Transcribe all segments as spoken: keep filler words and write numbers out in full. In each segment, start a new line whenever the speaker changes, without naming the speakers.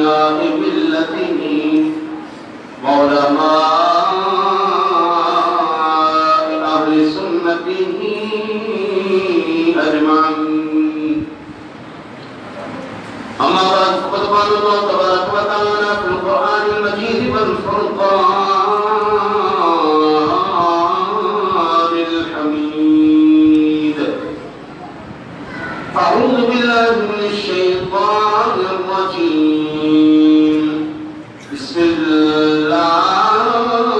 أولياء ملته وعلماء أهل سنته أجمعين. أما بعد فقد قال الله تبارك وتعالى في القرآن المجيد والفرقان الحميد: أعوذ بالله من الشيطان الرجيم. بسم الله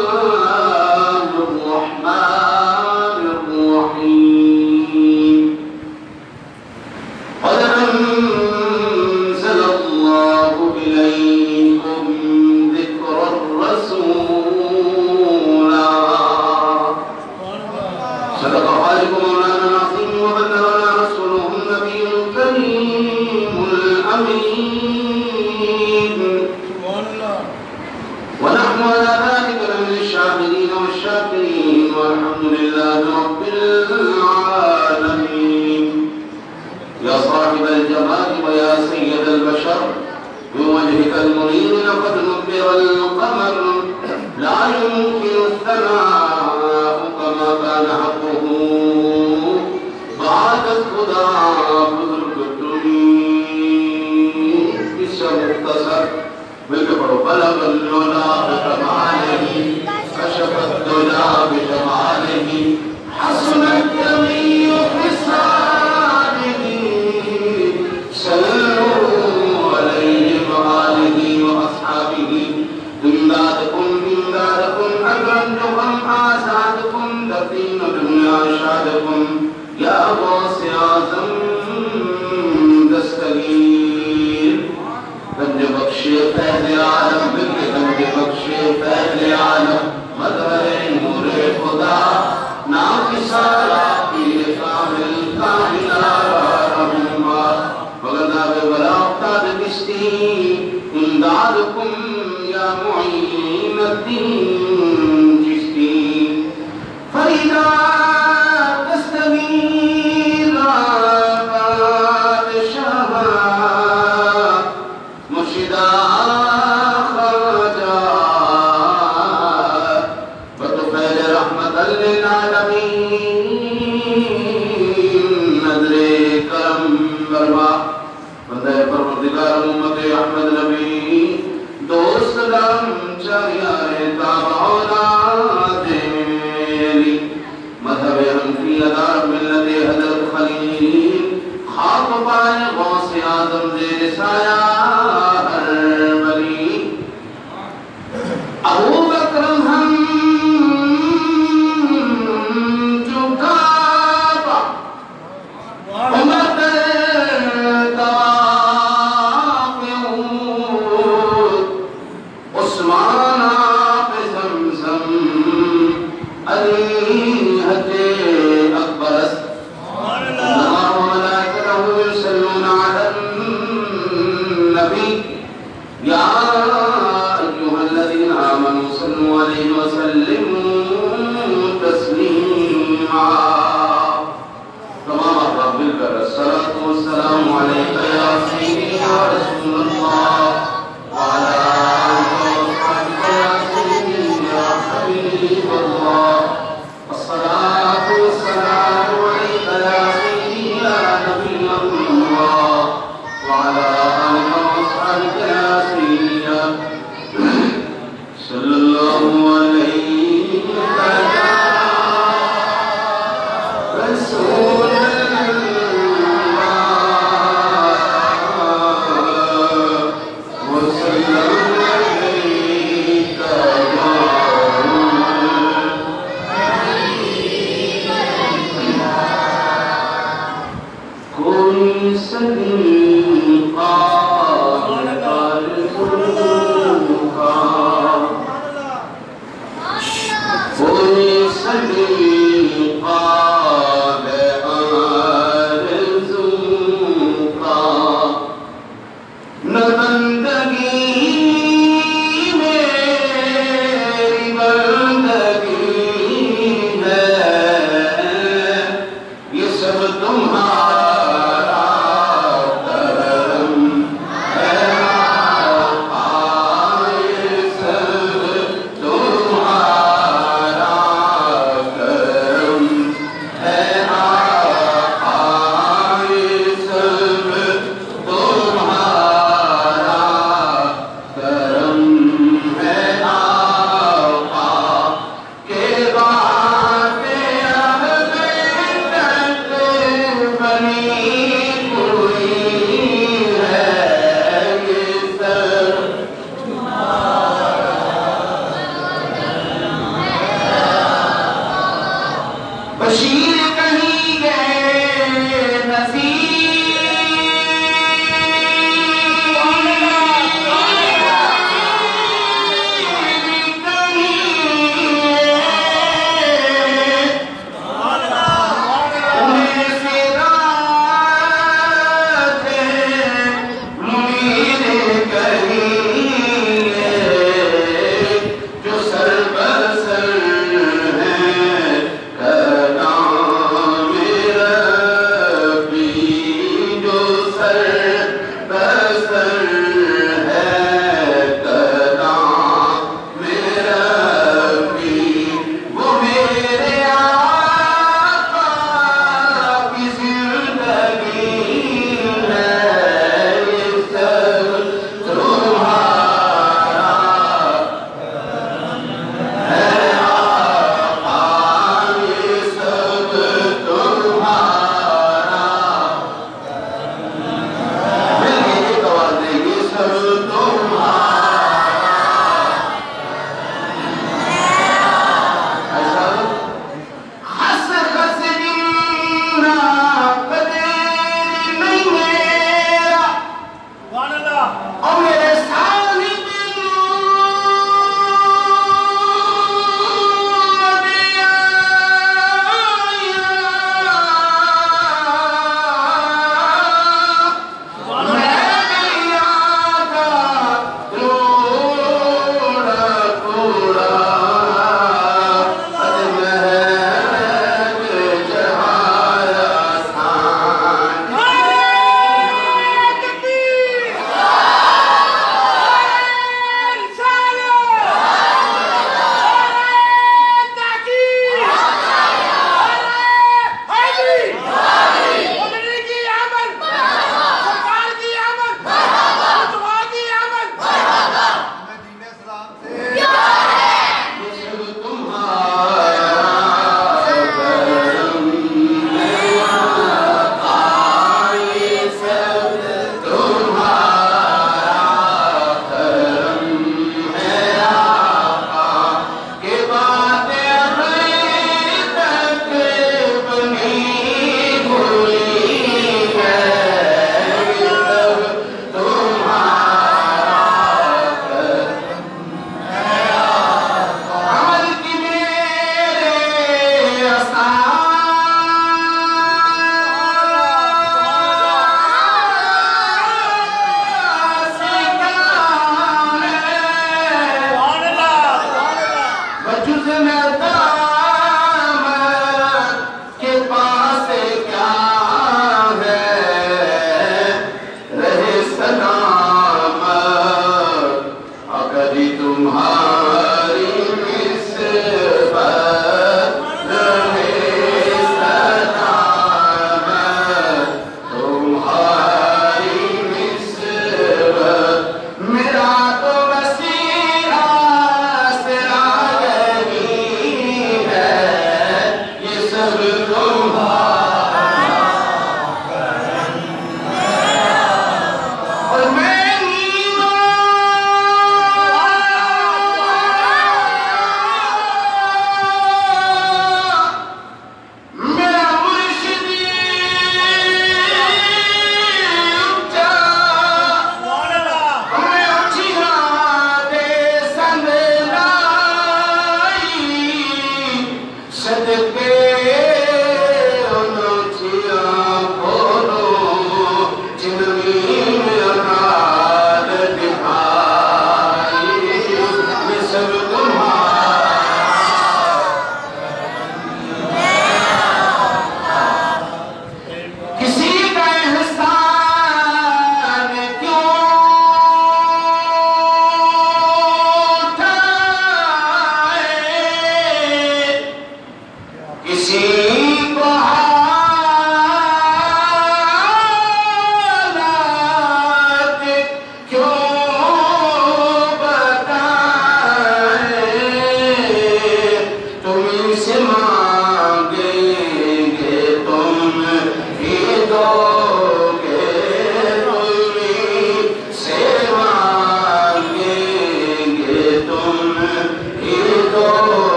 الرحمن الرحيم. قد أنزل الله إليكم ذكرا رسولا. صدق خالق مولانا العظيم وبلغنا رسوله النبي الكريم الأمين. ونحن على ذلك من الشاهدين والشاكرين والحمد لله رب العالمين. يا صاحب الجمال ويا سيد البشر بوجهك المنير لقد نبر القمر لا يمكن الثناء كما كان حقه بعد الهدى بذل الدنيا. اس مختصر ملک پڑھو. بلغ العلا بکمالہ کشف الدجى بجمالہ حسنت جمیع خصالہ صلوا علیہ وآلہ وأصحابہ. امدادکم امدادکم اکرمتکم آزادکم دفین دنیا شادکم یا غوث اعظم دستگیر. گنج بخشِ فیض عالم بلکہ گنج بخشِ فیض عالم مظہر نور خدا ناقصہ پیر کامل کامل رحمہ وغداب ولا اقتاد بستی امدادکم یا معین الدین جستی. فریدہ تستغیر بادشاہ مرشدہ خواجہ بطفیل رحمت للعالمین نظر کرم برما بندہ پروردگار امت احمد نبی دوست دم چاریار تابع اولاد میری مذہب حنفی ادار ملت حضرت خلیل خاک پائے غوث آدم زیر سایہ ہر ولی. ابو بکر ہم جو کعبہ عمر عثمان آپ زمزم علی حد اکبر اللہ وملائکتہ یصلون علی النبی یا ایہا الذین آمنوا صلوا علیہ وسلموا تسلیما. تمام احباب مل کر الصلاة والسلام علیکہ یا سیدی یا رسول اللہ وعلی آلہ وصحبہ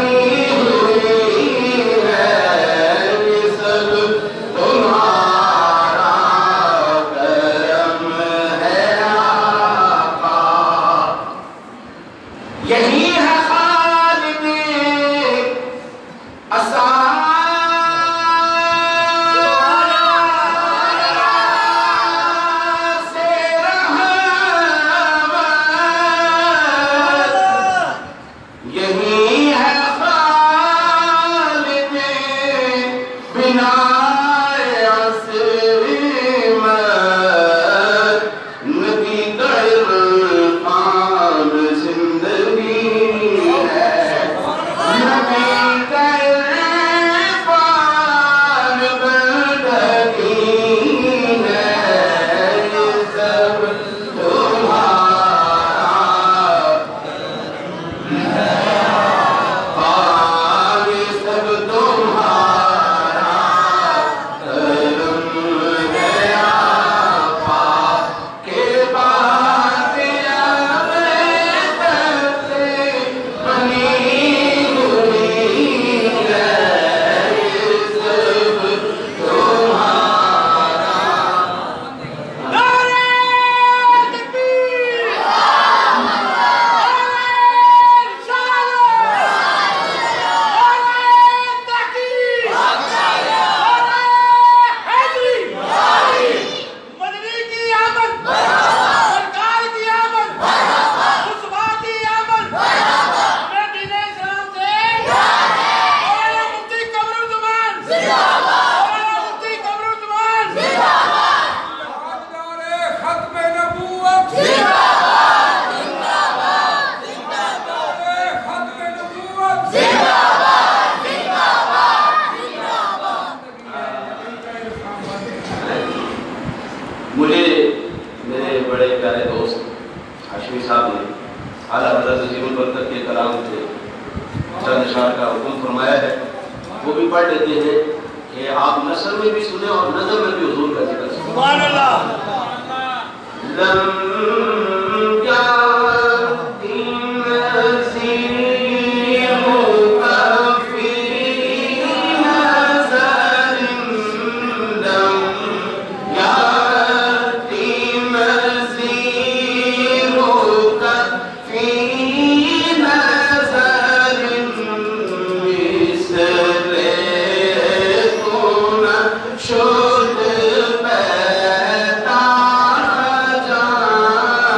شد پیدا جان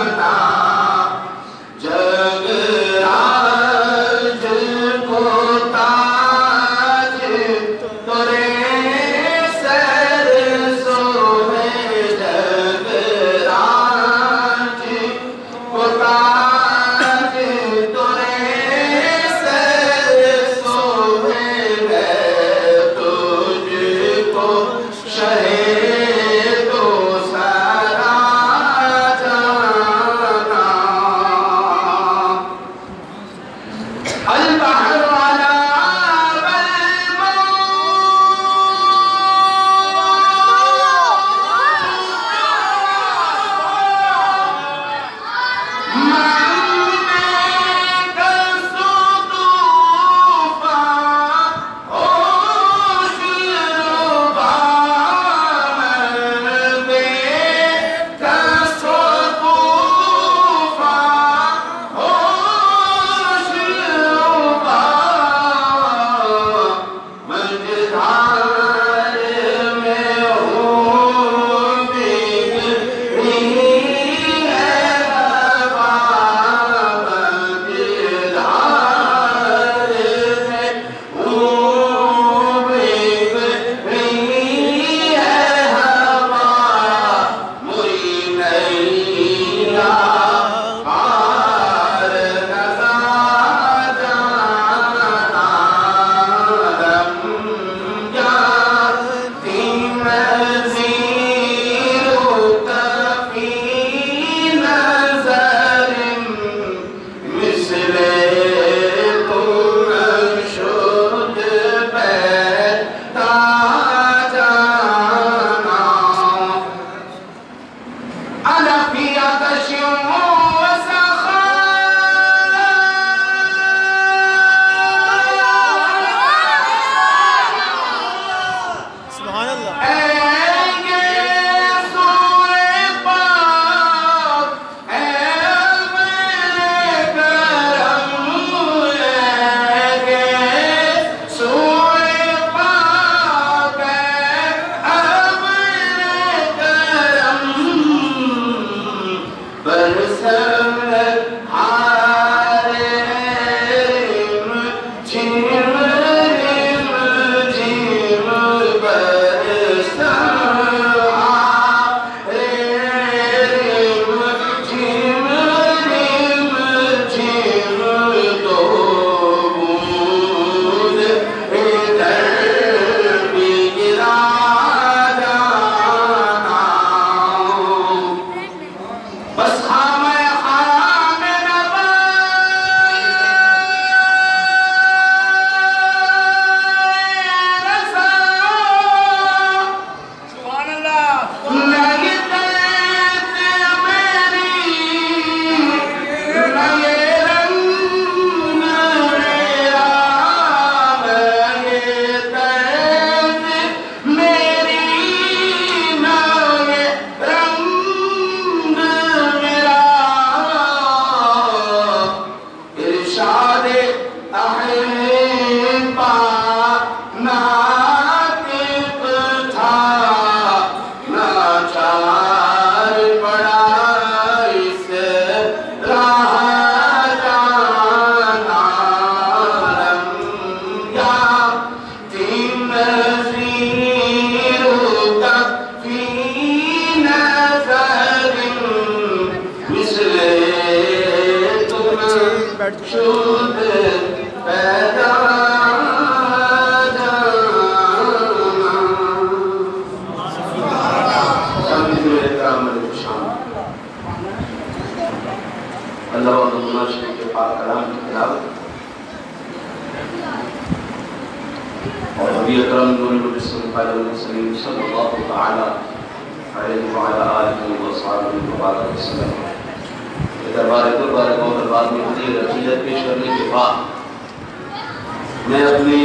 میں اپنے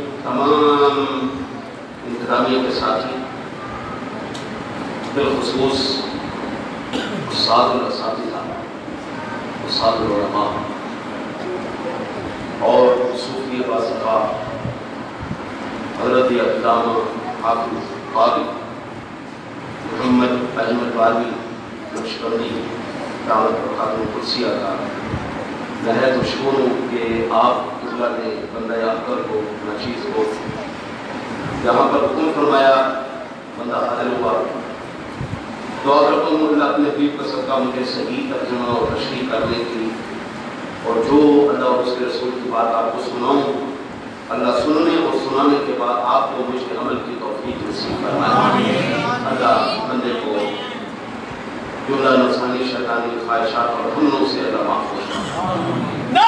تمام انتظامیہ کے ساتھی بالخصوص استاد الاساتذہ، استاد العلماء اور صوفی بازقہ حضرت علامہ حافظ قاری محمد احمد باروی نقشبندی دعوت و خاتم قدسیہ کا نہایت مشکور ہوں کہ آپ اللہ نے بندہ اکبر کو ناچیز کو یہاں پر حکم فرمایا، بندہ حاضر ہوا۔ دعا کرتا ہوں اللہ اپنے حبیب کا صدقہ مجھے صحیح ترجمہ اور تشریح کرنے کی، اور جو اللہ اور اس کے رسول کی بات آپ کو سناؤں، اللہ سننے اور سنانے کے بعد آپ کو مجھ کے عمل کی توفیق نصیب فرمائے۔ اللہ بندے کو جملہ نفسانی شیطانی خواہشات اور حملوں سے اللہ محفوظ فرمائے۔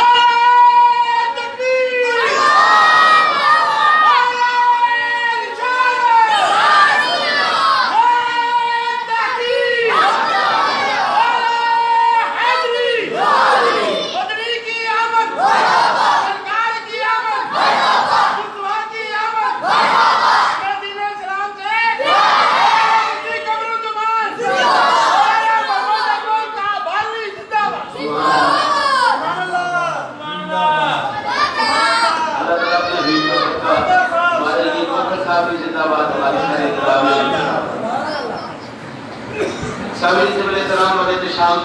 سامعین سے بلے سلام و احتشام،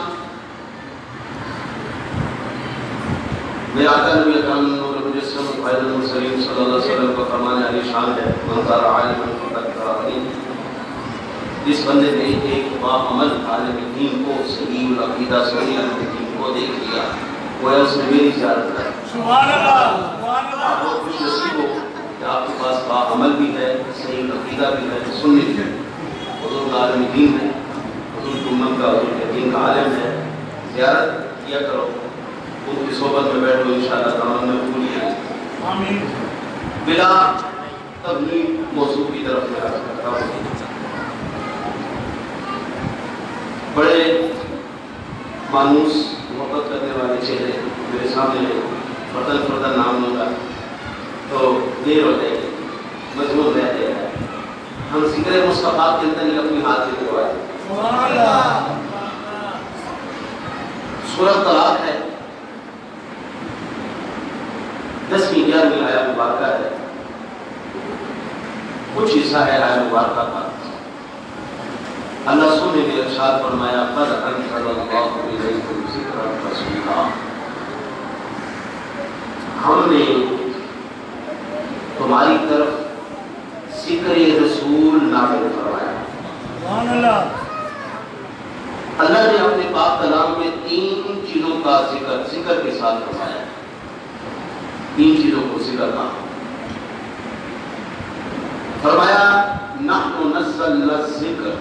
میں آقا نبی اکرم نور مجسم قائد المرسلین صلی اللہ علیہ وسلم کا فرمان علی شان ہے، منظر عالم فقط جس بندے نے ایک باعمل عالم دین کو صحیح العقیدہ صحیح الدین کو دیکھ لیا، وہ اس نے میری زیارت کر۔ سبحان اللہ! آپ کو خوش نصیب ہو کہ آپ کے پاس باعمل بھی ہے، صحیح العقیدہ بھی ہے، سنی بھی ہے، حضور عالم دین ہے، حضور امت کا حضور کے دین کا عالم ہے، زیارت کیا کرو، ان کی صحبت میں بیٹھو، انشاءاللہ تمام میں پوری ہے۔ آمین۔ بلا تبلیغ موضوع کی طرف میں عرض کرتا ہوں۔ بڑے مانوس محبت کرنے والے چہرے میرے سامنے فردن فردن نام لوں گا تو دیر ہو جائے گی، مضمون رہ جائے گا۔ ہم ذکر مصطفیٰ کے اندر ہی اپنی ہاتھ سے دعائیں۔ سورۃ طلاق ہے، دسویں گیارہویں آیہ مبارکہ ہے، کچھ حصہ ہے آیہ مبارکہ کا۔ اللہ سبحانہ نے ارشاد فرمایا قد انزل اللہ الیکم ذکرا رسولا، ہم نے چیزوں کا ذکر ذکر کے ساتھ فرمایا ہے. تین چیزوں کو ذکر کا فرمایا. نحن نزلنا الذکر،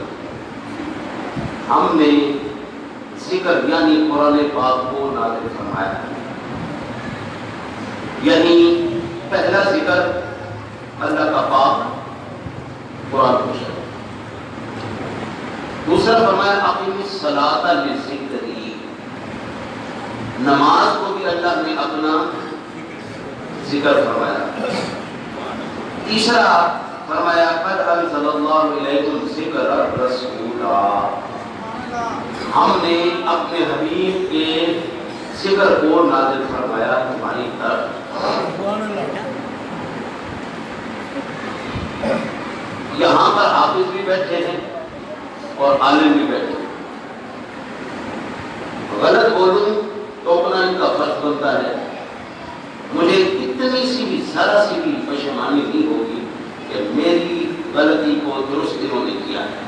ہم نے ذکر یعنی قرآن پاک کو نازل فرمایا ہے. یعنی پہلا ذکر اللہ کا پاک قرآن کو شروع. دوسرا فرمایا اقیم الصلاۃ لذکری، نماز کو بھی اللہ نے اپنا ذکر فرمایا. تیسرا فرمایا قد انزل اللہ الیکم الذکر رسولا، ہم نے اپنے حبیب کے ذکر کو نازل فرمایا تمہاری طرف. یہاں پر حافظ بھی بیٹھے ہیں اور عالم بھی بیٹھے ہیں. غلط بولوں تو اپنا ان کا فرض بنتا ہے. مجھے اتنی سی بھی ذرا سی بھی پشیمانی نہیں ہوگی کہ میری غلطی کو درست انہوں نے کیا ہے.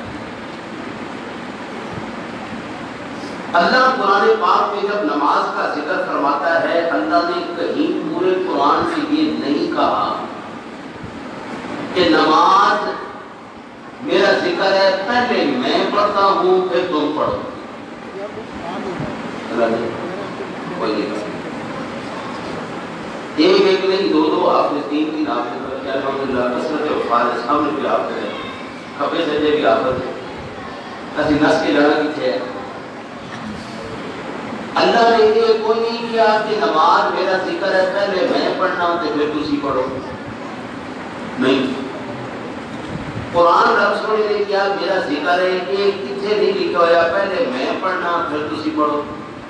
اللہ قرآن پاک میں جب نماز کا ذکر فرماتا ہے، اللہ نے کہیں پورے قرآن سے یہ نہیں کہا کہ نماز میرا ذکر ہے، پہلے میں پڑھتا ہوں پھر تم پڑھو. اللہ نے کوئی نہیں کہا. ایک ایک نہیں، دو دو آپ نے، تین تین آپ نے کیا الحمدللہ کثرت وفارس ہم نے بھی آپ کرے کھپے سجے بھی آپ نے ایسی نس کے لڑا کی تھے. اللہ نے یہ کوئی نہیں کیا کہ نماز میرا ذکر ہے پہلے میں پڑھنا ہوں تو پھر تسی پڑھو. نہیں، قرآن رب سونے نے کیا میرا ذکر ہے کہ کتنے نہیں لکھا ہوا پہلے میں پڑھنا پھر تسی پڑھو،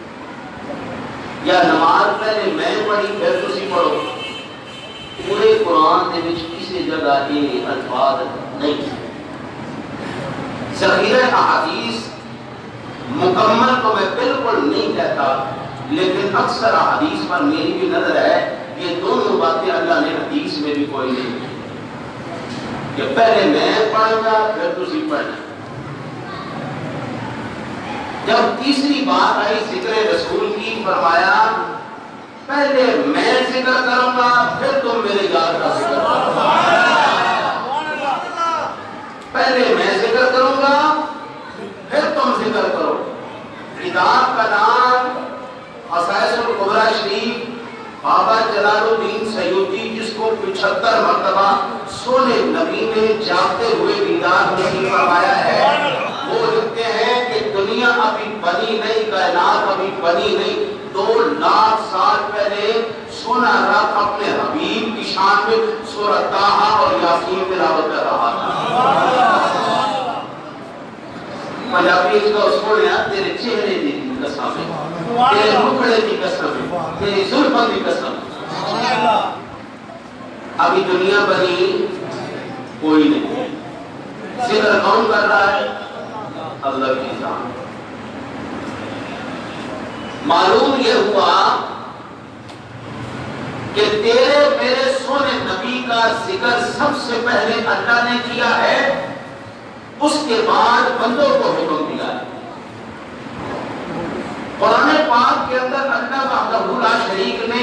یا نماز پہلے میں پڑھی پھر تسی پڑھو. پورے قرآن دے وچ کسی جگہ یہ الفاظ نہیں. ذخیرہ احادیث مکمل تو میں بالکل نہیں کہتا، لیکن اکثر حدیث پر میری بھی نظر ہے یہ دونوں باتیں اللہ نے حدیث میں بھی کوئی نہیں کی کہ پہلے میں پڑھوں گا پھر تسی پڑھنا. جب تیسری بات آئی ذکر رسول کی، فرمایا پہلے میں ذکر کروں گا پھر تم میرے یاد کا ذکر کرو. پہلے میں ذکر کروں گا پھر تم ذکر کرو. کتاب کا نام خصائص الکبریٰ شریف، بابا جلال الدین سیوطی جس کو پچہتر مرتبہ سونے نبی نے جاگتے ہوئے دیدار نہیں فرمایا ہے، وہ لکھتے ہیں کہ دنیا ابھی بنی نہیں، کائنات ابھی بنی نہیں، دو لاکھ سال پہلے سونا رب اپنے حبیب کی شان میں سورہ طٰہٰ اور یاسین تلاوت کر رہا تھا. پنجابی اس کا سونے تیرے چہرے دی قسم ہے، تیرے مکھڑے کی قسم ہے، تیری زلفوں کی قسم ہے. ابھی دنیا بنی کوئی نہیں. ذکر کون کر رہا ہے؟ اللہ کی ذات. معلوم یہ ہوا کہ تیرے میرے سونے نبی کا ذکر سب سے پہلے اللہ نے کیا ہے، اس کے بعد بندوں کو حکم دیا ہے. قرآن پاک کے اندر اللہ وحدہ لا شریک نے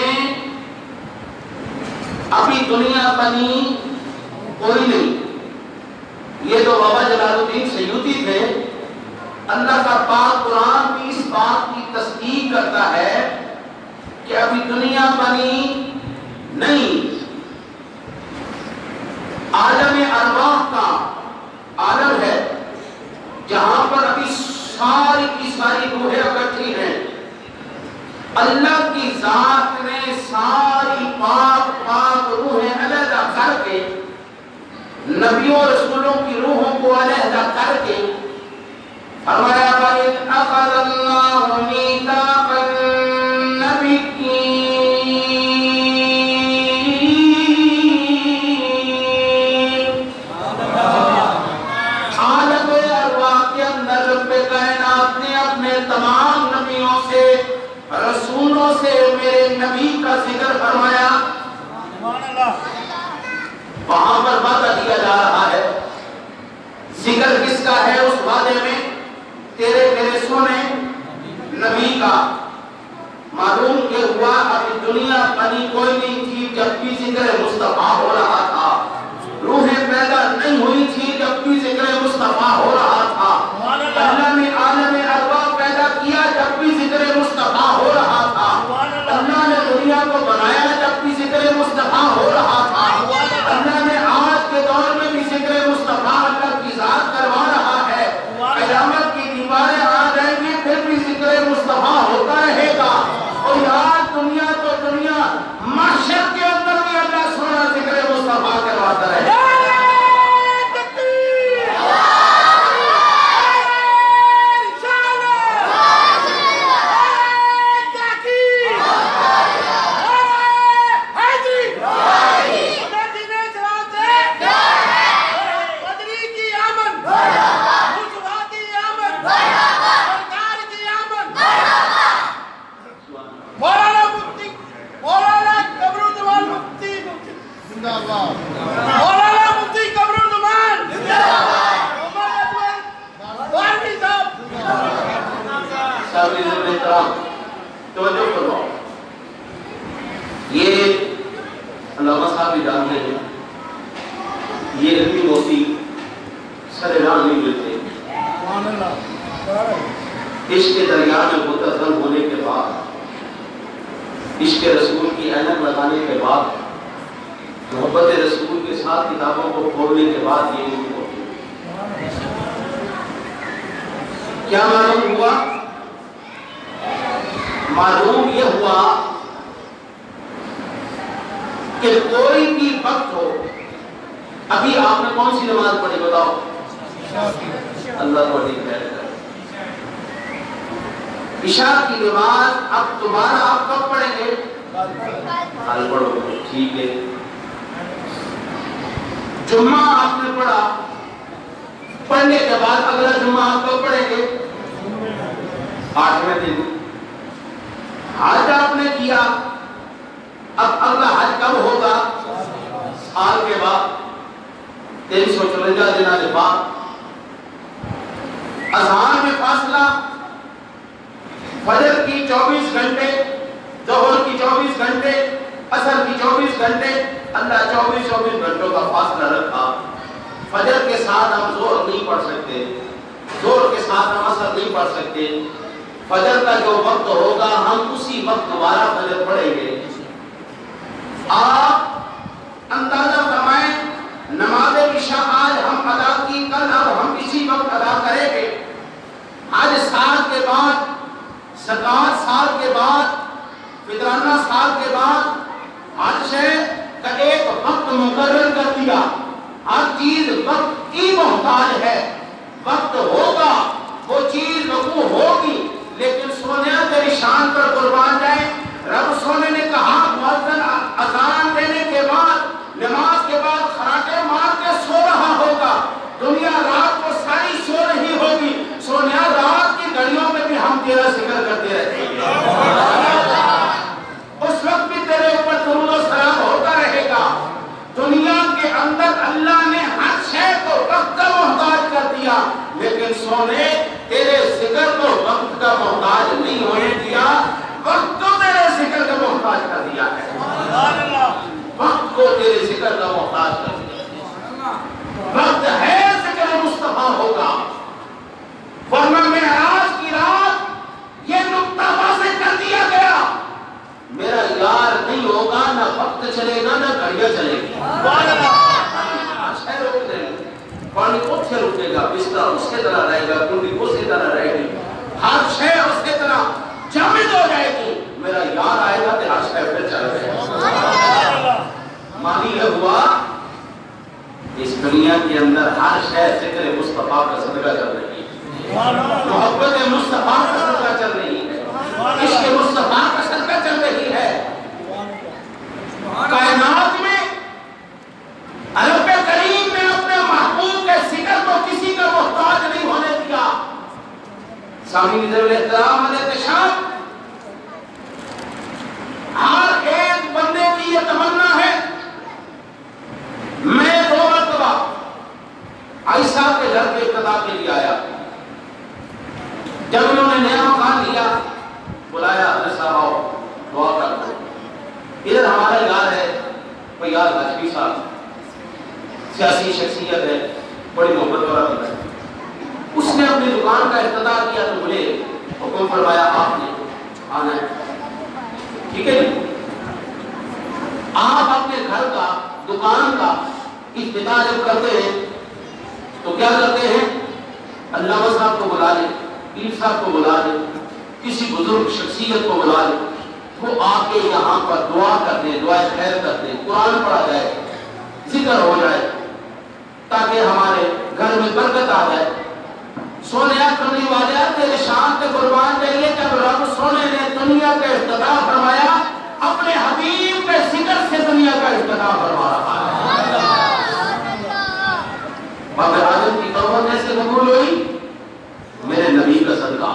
ابھی دنیا بنی کوئی نہیں، یہ تو بابا جلال الدین سیوطی تھے. اللہ کا پاک قرآن بھی اس بات کی تصدیق کرتا ہے کہ ابھی دنیا بنی نہیں. عالم ارواح کا عالم ہے جہاں پر ابھی ساری کی ساری روحیں اکٹھی ہیں. اللہ کی ذات نے ساری پاک پاک روحیں علیحدہ کر کے، نبیوں رسولوں کی روحوں کو علیحدہ کر کے فرمایا وَإِذْ أَخَذَ اللَّهُ مِيثَاقَ النَّبِيِّينَ عالم ارواح کے اندر رب کائنات نے اپنے تمام نبیوں سے رسولوں سے میرے نبی کا ذکر فرمایا. وہاں پر وعدہ دیا جا رہا ہے، ذکر کس کا ہے اس وعدے میں؟ تیرے میرے سونے نبی کا. معلوم یہ ہوا ابھی دنیا بنی کوئی نہیں تھی جب بھی ذکر مصطفیٰ ہو رہا تھا، روحیں پیدا نہیں ہوئی تھی جب بھی ذکر مصطفیٰ ہو رہا تھا، اللہ نے عالم ارواح پیدا کیا جب بھی ذکر مصطفیٰ ہو رہا تھا، اللہ نے دنیا کو بنایا جب بھی ذکر مصطفیٰ ہو رہا تھا، اللہ نے آج کے دور میں بھی ذکر مصطفیٰ اللہ کی ذات کروا رہا ہے، قیامت کی دیواریں آ جائیں گی پھر بھی ذکر مصطفیٰ ہوتا رہے گا، اور آج دنیا تو دنیا محشر کے اندر بھی اللہ سونا ذکر مصطفیٰ کرواتا رہے گا۔ توجہ کرو، یہ علامہ صاحب بھی جانتے ہیں یہ علمی موتی سرگران نہیں ملتے، عشق دریا میں متظن ہونے کے بعد، عشق رسول کی اینک لگانے کے بعد، محبت رسول کے ساتھ کتابوں کو کھولنے کے بعد یہ علمی موتی کیا معلوم ہوا؟ معلوم یہ ہوا کہ کوئی بھی وقت ہو، ابھی آپ نے کون سی نماز پڑھی بتاؤ؟ اللہ کو نہیں خیر کرے، عشاء کی نماز اب دوبارہ آپ کب پڑھیں گے؟ حال پڑھو گے، ٹھیک ہے۔ جمعہ آپ نے پڑھا، پڑھنے کے بعد اگلا جمعہ آپ کب پڑھیں گے؟ آٹھویں دن۔ حج آپ نے کیا، اب اگلا حج کب ہوگا؟ سال کے بعد، تین سو چورنجا دن کے بعد۔ اذان میں فاصلہ، فجر کی چوبیس گھنٹے، ظہر کی چوبیس گھنٹے، عصر کی چوبیس گھنٹے، اللہ چوبیس چوبیس گھنٹوں کا فاصلہ رکھا۔ فجر کے ساتھ ہم ظہر نہیں پڑھ سکتے، ظہر کے ساتھ ہم عصر نہیں پڑھ سکتے، فجر کا جو وقت ہوگا ہم اسی وقت دوبارہ فجر پڑھیں گے۔ آپ اندازہ فرمائیں، نماز عشاء آج ہم ادا کی، کل اب ہم اسی وقت ادا کریں گے۔ آج سال کے بعد، زکوٰۃ سال کے بعد، فطرانہ سال کے بعد، ہر شے کا ایک وقت مقرر کر دیا۔ ہر چیز وقت کی محتاج ہے، وقت ہوگا وہ چیز وقوع ہوگی، لیکن سونیا تیری شان پر قربان جائے، رب سونے نے کہا مؤذن اذان دینے کے بعد نماز کے بعد خراٹے مار کے سو رہا ہوگا، دنیا رات کو ساری سو رہی ہوگی، سونیا رات کی گھڑیوں میں بھی ہم تیرا ذکر کرتے رہیں گے، اس وقت بھی تیرے اوپر درود و سلام ہوتا رہے گا۔ دنیا کے اندر اللہ نے ہر شے کو وقت کا محتاج کر دیا، لیکن سونے تیرے ذکر کو وقت کا محتاج نہیں ہونے دیا، وقت کو تیرے ذکر کا محتاج کر دیا ہے، وقت کو تیرے ذکر کا محتاج کر دیا۔ وقت ہے ذکر مصطفیٰ ہوگا، ورنہ معراج کی رات یہ نقطہ واضح کر دیا گیا، میرا یار نہیں ہوگا، نہ وقت چلے گا نہ گھڑیاں چلے گی۔ پانی اتھے رکے گا، بستر اس کے طرح رہے گا، کنڈی اس کی طرح رہے گی، ہر شے اس کے طرح جامد ہو جائے گی، میرا یار آئے گا تو ہر شے پہ چل رہے گا۔ مانی یہ ہوا اس دنیا کے اندر ہر شے ذکر مصطفیٰ کا صدقہ چل رہی ہے، محبت مصطفیٰ کا صدقہ چل رہی ہے، عشق مصطفیٰ کا صدقہ چل رہی ہے۔ کائنات میں رب کریم نے اپنے محبوب کے ذکر کو کسی کا محتاج نہیں ہونے دیا۔ سامعین ذوی الاحترام الاحتشام، ہر ایک بندے کی یہ تمنا ہے، میں دو مرتبہ عائشہ کے گھر کے ابتدا کے لیے آیا، جب انہوں نے نیا مکان لیا بلایا حضرت صاحب آؤ، راجوی صاحب سیاسی شخصیت ہے، بڑی محبت والا بندہ ہے، اس نے اپنی دکان کا افتتاح کیا تو مجھے حکم فرمایا آپ نے آنا ہے، ٹھیک ہے جی؟ آپ اپنے گھر کا دکان کا افتتاح جب کرتے ہیں تو کیا کرتے ہیں؟ علامہ صاحب کو بلا لیں، پیر صاحب کو بلا لیں، کسی بزرگ شخصیت کو بلا لیں، وہ آ کے یہاں پر دعا کرتے ہیں، دعائے خیر کرتے ہیں، قرآن پڑھا جائے، ذکر ہو جائے تاکہ ہمارے گھر میں برکت آ جائے۔ سونیا کرنے والے تیرے شان کے قربان جائیے، جب رب سونے نے دنیا کا افتتاح فرمایا، اپنے حبیب کے ذکر سے دنیا کا افتتاح فرما رہا ہے۔ بابر آدم کی توبہ کیسے قبول ہوئی؟ میرے نبی کا صدقہ۔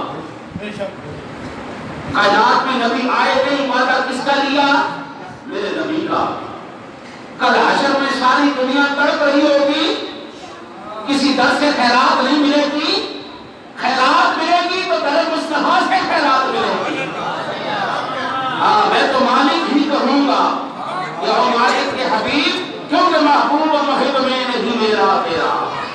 کائنات میں نبی آئے نہیں، وعدہ کس کا لیا؟ میرے نبی کا۔ کل حشر میں ساری دنیا تڑپ رہی ہوگی، کسی در سے خیرات نہیں ملے گی، خیرات ملے گی تو در مصطفیٰ سے خیرات ملے گی۔ ہاں میں تو مالک ہی کہوں گا کہ او مالک کے حبیب، کیونکہ محبوب و محب میں نہیں میرا تیرا۔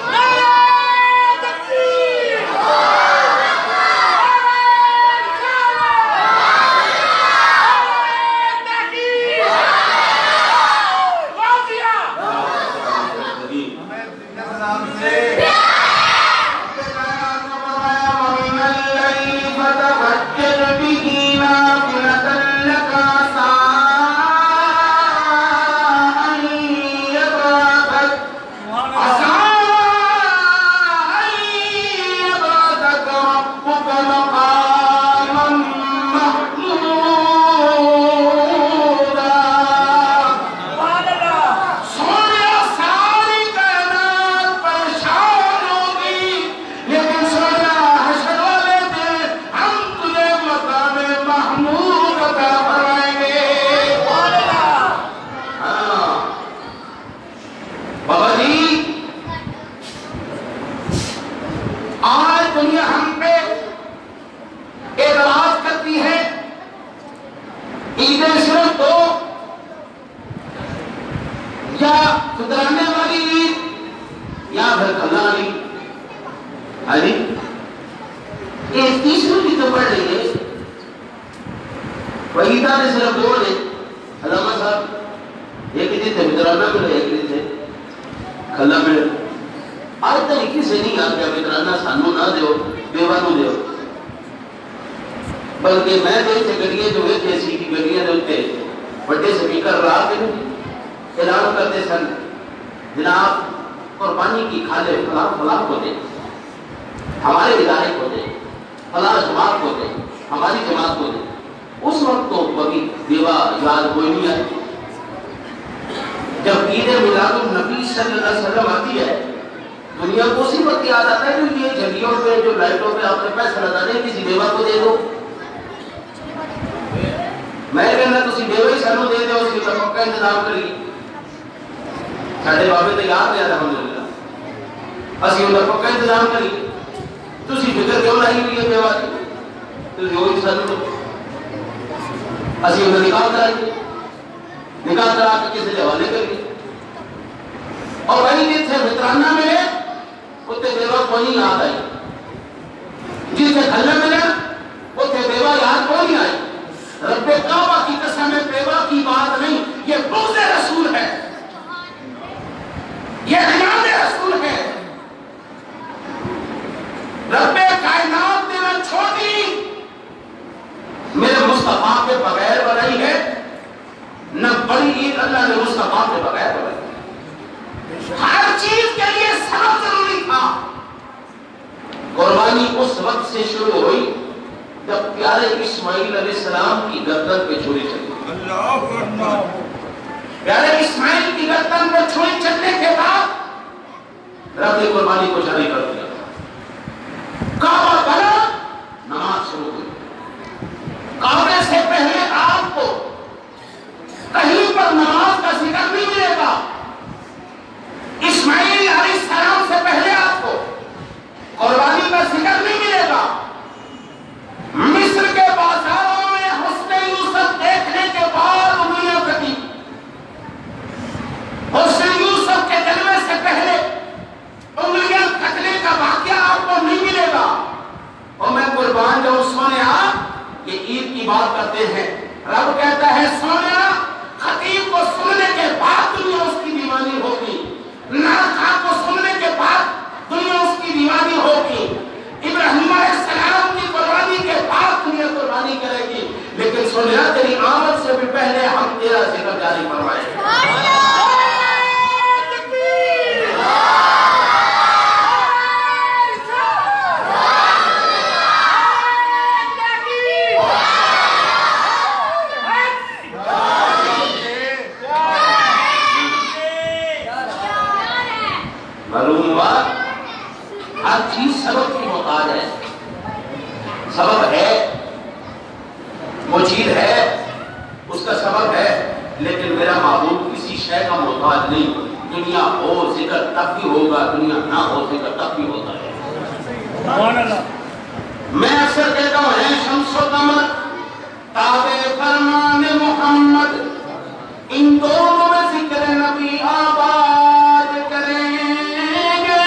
بلکہ میں دیکھتے گڑیے جو ایک ایسی کی گڑیے دیتے بڑے سپیکر رہا کے اعلان کرتے سن، جناب قربانی کی کھالے فلاں فلاں ہوتے، ہمارے ادارے ہوتے، فلاں جماعت ہوتے، ہماری جماعت ہوتے۔ اس وقت تو کبھی دیوا یاد کوئی نہیں آئی۔ جب عید میلاد النبی صلی اللہ علیہ وسلم آتی ہے، دنیا کو اسی وقت یاد آتا ہے کہ یہ جھنڈیوں پہ جو لائٹوں پہ آپ نے پیسہ لگانے کسی بیوہ کو دے دو، میں کہنا تسی بیوہ ہی سانو دے دو، اس کی پکا انتظام کریے۔ ساڈے بابے تو یاد ہے الحمدللہ، اسی ان کا پکا انتظام کریے۔ تسی فکر کیوں لائی ہوئی ہے بیوہ کی؟ تسی وہی سانو دو، اسی ان کا نکاح کرائیے، نکاح کرا کے کسی حوالے کریے۔ اور وہی جتنے فطرانہ ملے اتنے بیوہ کو نہیں یاد آئی، جتنے کھلے ملے اتنے بیوہ یاد کو نہیں آئی۔ رب کعبہ کی قسم ہے، بیوہ کی بات نہیں، یہ بغض رسول ہے، یہ عناد رسول ہے۔ رب کائنات نے نہ چھوٹی میرے مصطفیٰ کے بغیر بنائی ہے، نہ بڑی عید اللہ نے مصطفیٰ کے بغیر بنائی۔ ہر چیز کے لیے سبب ضروری تھا۔ قربانی اس وقت سے شروع ہوئی جب پیارے اسماعیل علیہ السلام کی گردن پہ چھری چلی۔ پیارے اسماعیل کی گردن پہ چھری چلنے کے بعد رب نے قربانی کو جاری کر دیا۔ کعبہ بنا، نماز شروع ہوئی۔ کعبے سے پہلے آپ کو کہیں پر نماز کا ذکر نہیں ملے گا۔ اسماعیل علیہ السلام سے پہلے آپ کو قربانی کا ذکر نہیں ملے گا۔ مصر کے بازاروں میں حسن یوسف دیکھنے کے بعد انگلیاں کٹی، ہوا ہر چیز سبب کی محتاج ہے. سبب ہے وہ چیز ہے اس کا سبب ہے لیکن میرا معبود کسی شے کا محتاج نہیں. دنیا ہو ذکر تب بھی ہوگا دنیا نہ ہو ذکر تب بھی ہوتا ہے. میں اکثر کہتا ہوں ہے شمس و قمر تابع فرمان محمد ان دونوں میں ذکر نبی آباد کریں گے.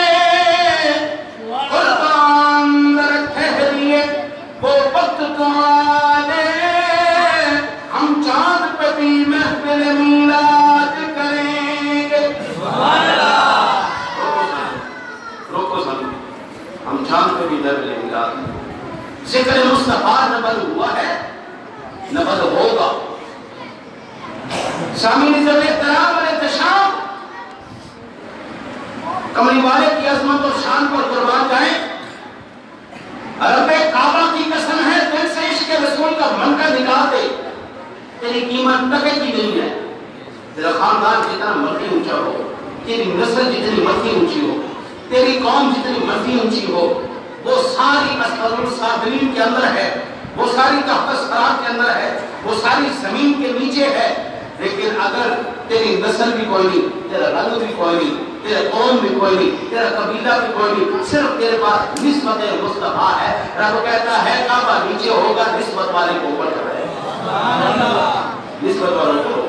قربان ذرا ٹھہریے وہ وقت تمہارے ہم چاند پہ بھی محفل میلاد کریں گے. روکو سن ہم چاند پہ بھی محفل میلاد ذکر مصطفیٰ نہ بل ہوا ہے نہ بل ہوگا. سامعین عزت احترام اور احتشام کملی والے کی عظمت اور شان پر قربان جائیں. رب کعبہ کی قسم ہے دل سے عشق رسول کا منکر نکال دے تیری قیمت تکے کی نہیں ہے. تیرا خاندان جتنا مرضی اونچا ہو تیری نسل جتنی مرضی اونچی ہو تیری قوم جتنی مرضی اونچی ہو وہ ساری اسفل السافلین کے اندر ہے وہ ساری تحت الثرى کے اندر ہے وہ ساری زمین کے نیچے ہے. لیکن اگر تیری نسل بھی کوئی نہیں تیرا رنگ بھی کوئی نہیں تیرا قوم بھی کوئی نہیں تیرا قبیلہ بھی کوئی نہیں صرف تیرے پاس نسبت مصطفیٰ ہے. رب کہتا ہے کعبہ نیچے ہوگا نسبت والے کو اوپر کرے نسبت والوں کو.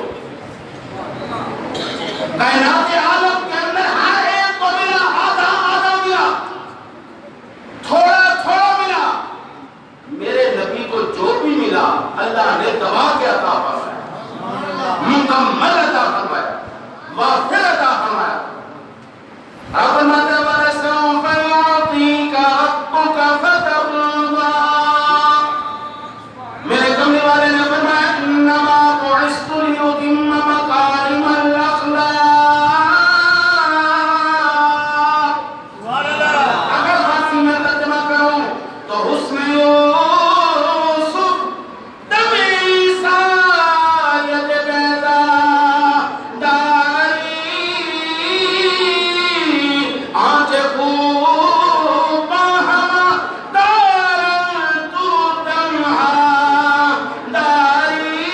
کائنات عالم کے اندر ہر ایک کو ملا آدھا آدھا ملا تھوڑا تھوڑا ملا. میرے نبی کو جو بھی ملا اللہ نے دبا کے عطا فرمایا مکمل عطا فرمایا وافر عطا فرمایا. اب مطلب رسول فیعطی کا ربک فترضا. میرے کملی والے نے فرمایا انما بعثت لیتم مکارم الاخلاق. اگر فارسی میں ترجمہ کروں تو حسن یوسف طبی سایت بیدا داری آنچ خوب ہم دار تو تنہا داری.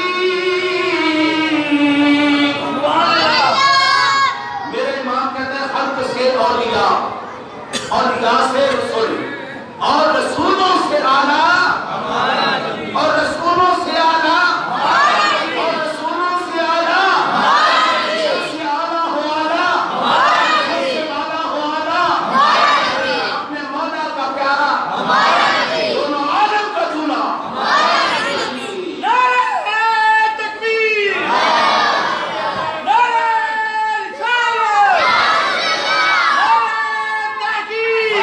میرے امام کہتے ہیں خلق سے اولیاء اولیاء سے رسول اور رسولوں سے اعلیٰ اور رسولوں سے اعلیٰ اور رسولوں سے اعلیٰ سب سے اعلیٰ ہو اعلیٰ سب سے اعلیٰ ہو اعلیٰ اپنے مولا کا پیارا دونوں عالم کا چولا. نعرہ تکبیر نعرہ رسالت نعرہ تحقیق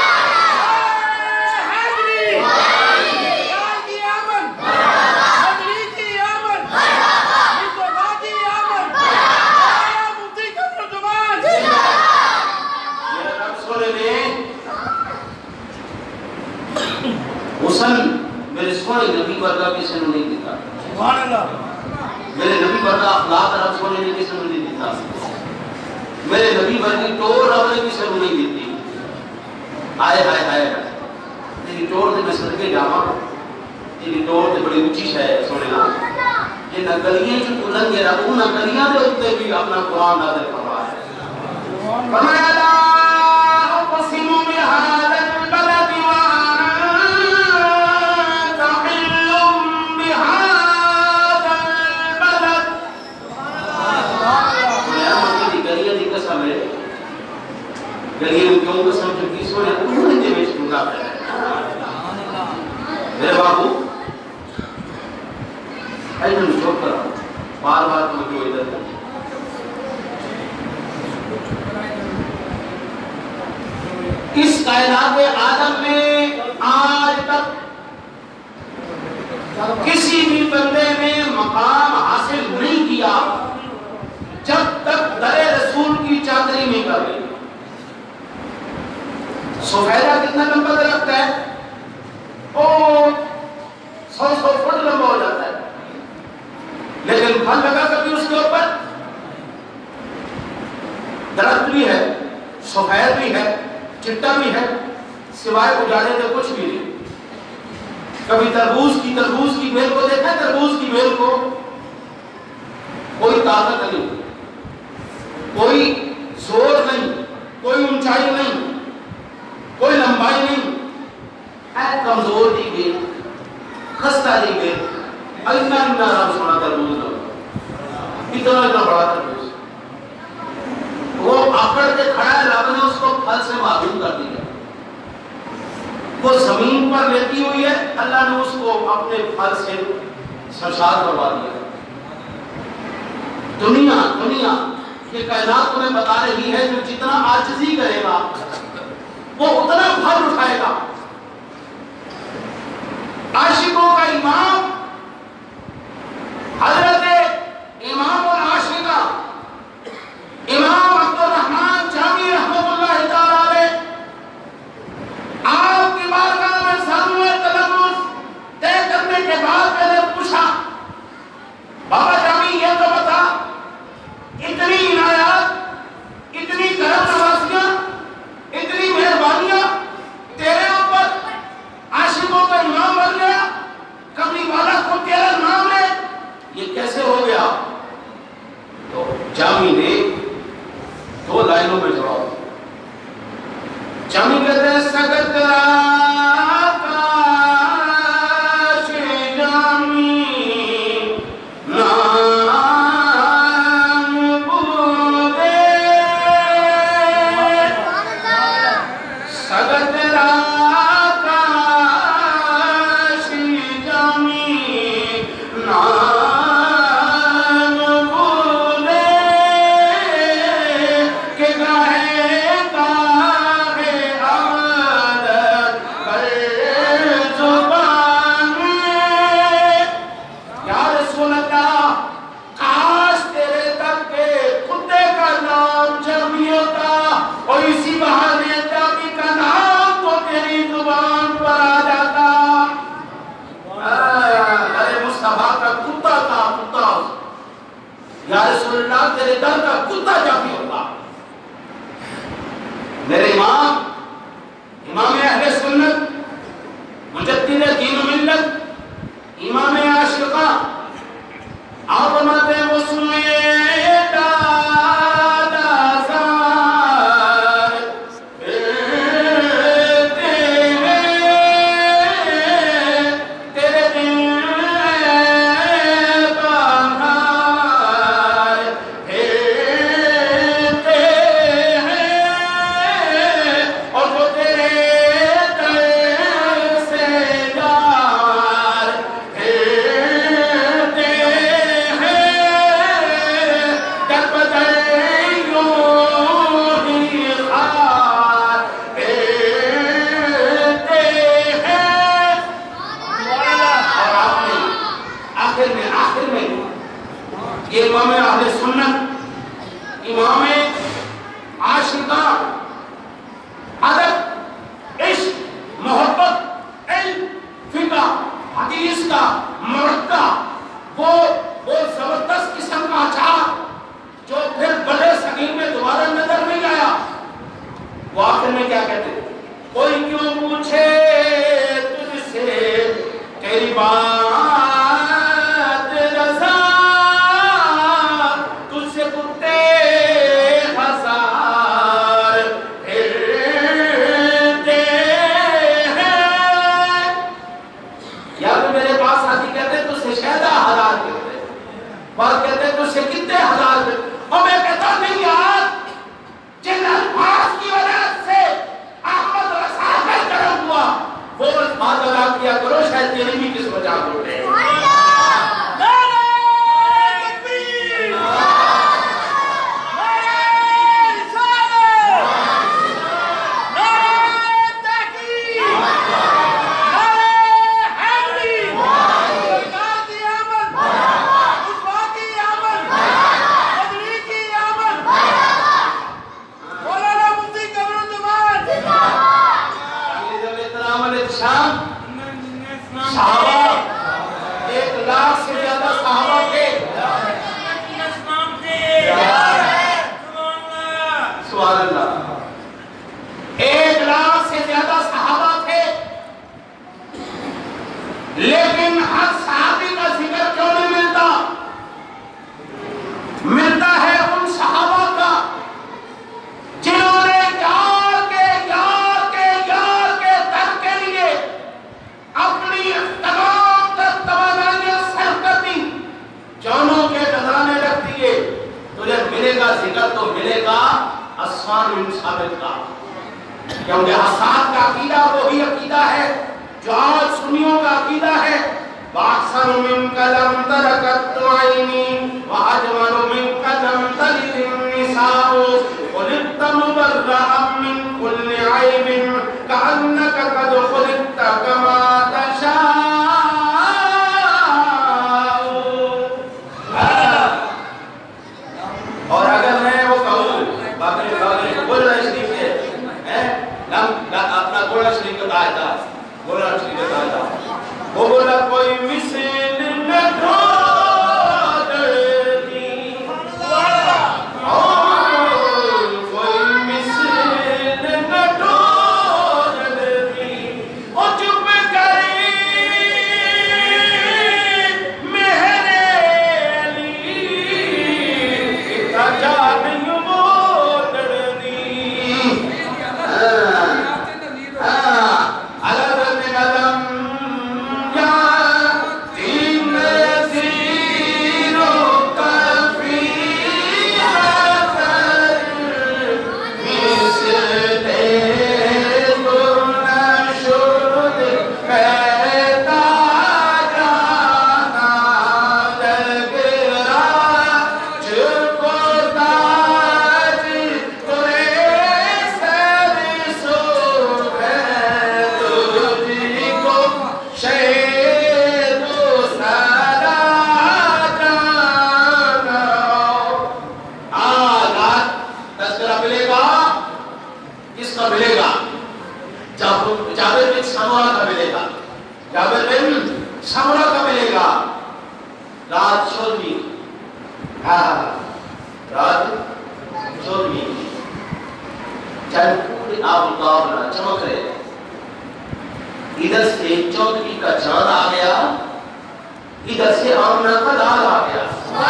میرے سونے نبی ورگا کسی نے نہیں دیتا. میرے نبی ورگا اخلاق رب سونے نے کسی نے نہیں دیتا. میرے نبی ورگی ٹور رب نے کسی نے نہیں دیتی. آئے ہائے ہائے تیری ٹور سے میں صدقے جاواں تیری ٹور سے بڑی اونچی شے ہے سونے نا. یہ نہ گلیاں جو تو لنگے رب ان گلیاں دے اتنے بھی اپنا قرآن نازل فرمایا ہے. فرمایا لا اقسم بهذا البلد گلیاں کیوں کو سمجھو کی سونے انہوں نے دیویش کیونکہ میرے بابو ایجن چوک کرا بار بار تم کیوں ادھر کریں. اس کائنات آدم میں آج تک کسی بھی بندے نے مقام حاصل نہیں کیا جب تک در رسول کی چادری نہیں کر لی. سفیدہ کتنا لمبا درخت ہے اور سو سو فٹ لمبا ہو جاتا ہے لیکن پھل لگا کبھی اس کے اوپر درخت بھی ہے سفید بھی ہے چٹا بھی ہے سوائے اجالے کے کچھ بھی نہیں. کبھی تربوز کی تربوز کی بیل کو دیکھا ہے؟ تربوز کی بیل کو کوئی طاقت نہیں, کوئی زور نہیں, کوئی اونچائی نہیں, کوئی لمبائی نہیں, ہے کمزور دی بیل, خستہ دی بیل. اتنا اتنا آرام سونا تربوز نہ اتنا اتنا بڑا تربوز, وہ آکڑ کے کھڑا ہے, رب نے اس کو پھل سے معلوم کر دیا. وہ زمین پر لیتی ہوئی ہے, اللہ نے اس کو اپنے پھل سے سرشار کروا دیا. دنیا دنیا یہ کائنات تمہیں بتا رہی ہے جو جتنا عاجزی کرے گا وہ اتنا پھل اٹھائے گا. عاشقوں کا امام حضرت امام العاشقہ امام عبد الرحمن جامی رحمۃ اللہ تعالی علیہ آپ کی بارگاہ میں سامنے تلمس طے کرنے کے بعد میں نے پوچھا, بابا جامی یہ تو بتا, اتنی عنایات, اتنی کرم نوازیاں, اتنی مہربانیاں تیرے اوپر, عاشقوں کا امام بن گیا, کبھی والا کو تیرا نام لے, یہ کیسے ہو گیا؟ تو جامی نے دو لائنوں میں جواب. جامی کہتے ہیں سگت تیرے در کا کتا جامی ہوتا. میرے امام امام اہل سنت مجدد دین و ملت امام عاشقہ آپ فرماتے ہیں وہ سنیے دادا زار تیرے دن امام اہل سنت امام عاشقہ ادب عشق محبت علم فقہ حدیث کا مرکہ وہ وہ زبردست قسم کا اچار جو پھر بڑے صغیر میں دوبارہ نظر نہیں آیا. وہ آخر میں کیا کہتے ہیں, کوئی کیوں پوچھے تجھ سے تیری بات کتنے ہزار میں, اور میں کہتا نہیں یار جن الفاظ کی وجہ سے احمد رضا کا کرم ہوا وہ الفاظ ادا کیا کرو, شاید تیری بھی کس وجہ ہوتے ہیں. حسان بن ثابت کا، کیونکہ حسان کا عقیدہ وہی عقیدہ ہے جو آج سنیوں کا عقیدہ ہے۔ وَأَحْسَنُ مِنْكَ لَمْ تَرَكَتْ عَيْنِي وَأَجْمَلُ مِنْكَ لَمْ تَلِدِ النِّسَاءُ خُلِقْتَ مُبَرَّأً مِنْ كُلِّ عَيْبٍ كَأَنَّكَ قَدْ خُلِقْتَ كَمَا تَشَاءُ۔ اور اگر میں وہ کہوں باقی باقی بول رہا شریف کے اپنا گوڑا شریف کا آیتا گوڑا شریف کا آیتا وہ بولا کوئی مثل نہ ڈھونڈ دی، کوئی مثل نہ ڈھونڈ دی، او چپ کری مہر علی اتنا جان یوں بوڑ دی۔ چمک رہے ادھر سے چودھری کا چاند آ گیا، ادھر سے آمنہ کا لال آ گیا،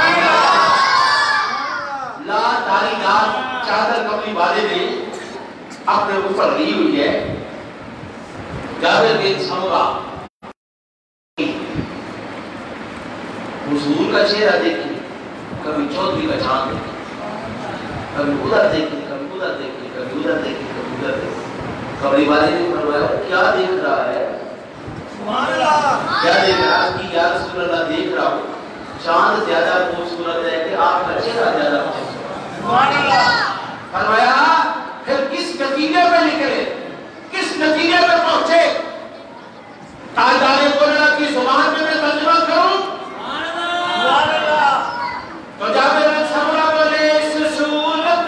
لال داری دار چادر کملی والے نے اپنے اوپر لی ہوئی ہے۔ جابر بن سمرہ حضور کا چہرہ دیکھیں، کبھی چودھری کا چاند دیکھیں، کبھی ادھر دیکھیں، کبھی ادھر دیکھیں، کبھی ادھر دیکھیں، کبھی ادھر دیکھیں۔ قبری والے نے فرمایا کیا دیکھ رہا ہے؟ کیا دیکھ رہا ہے؟ کہ یا رسول اللہ دیکھ رہا ہوں چاند زیادہ خوبصورت ہے کہ آپ کا چہرہ زیادہ خوبصورت ہے۔ فرمایا پھر کس نتیجے پہ نکلے، کس نتیجے پہ پہنچے؟ تاجدار قلعہ کی زبان میں میں ترجمہ کروں تو جابر بن سمرہ بولے اس صورت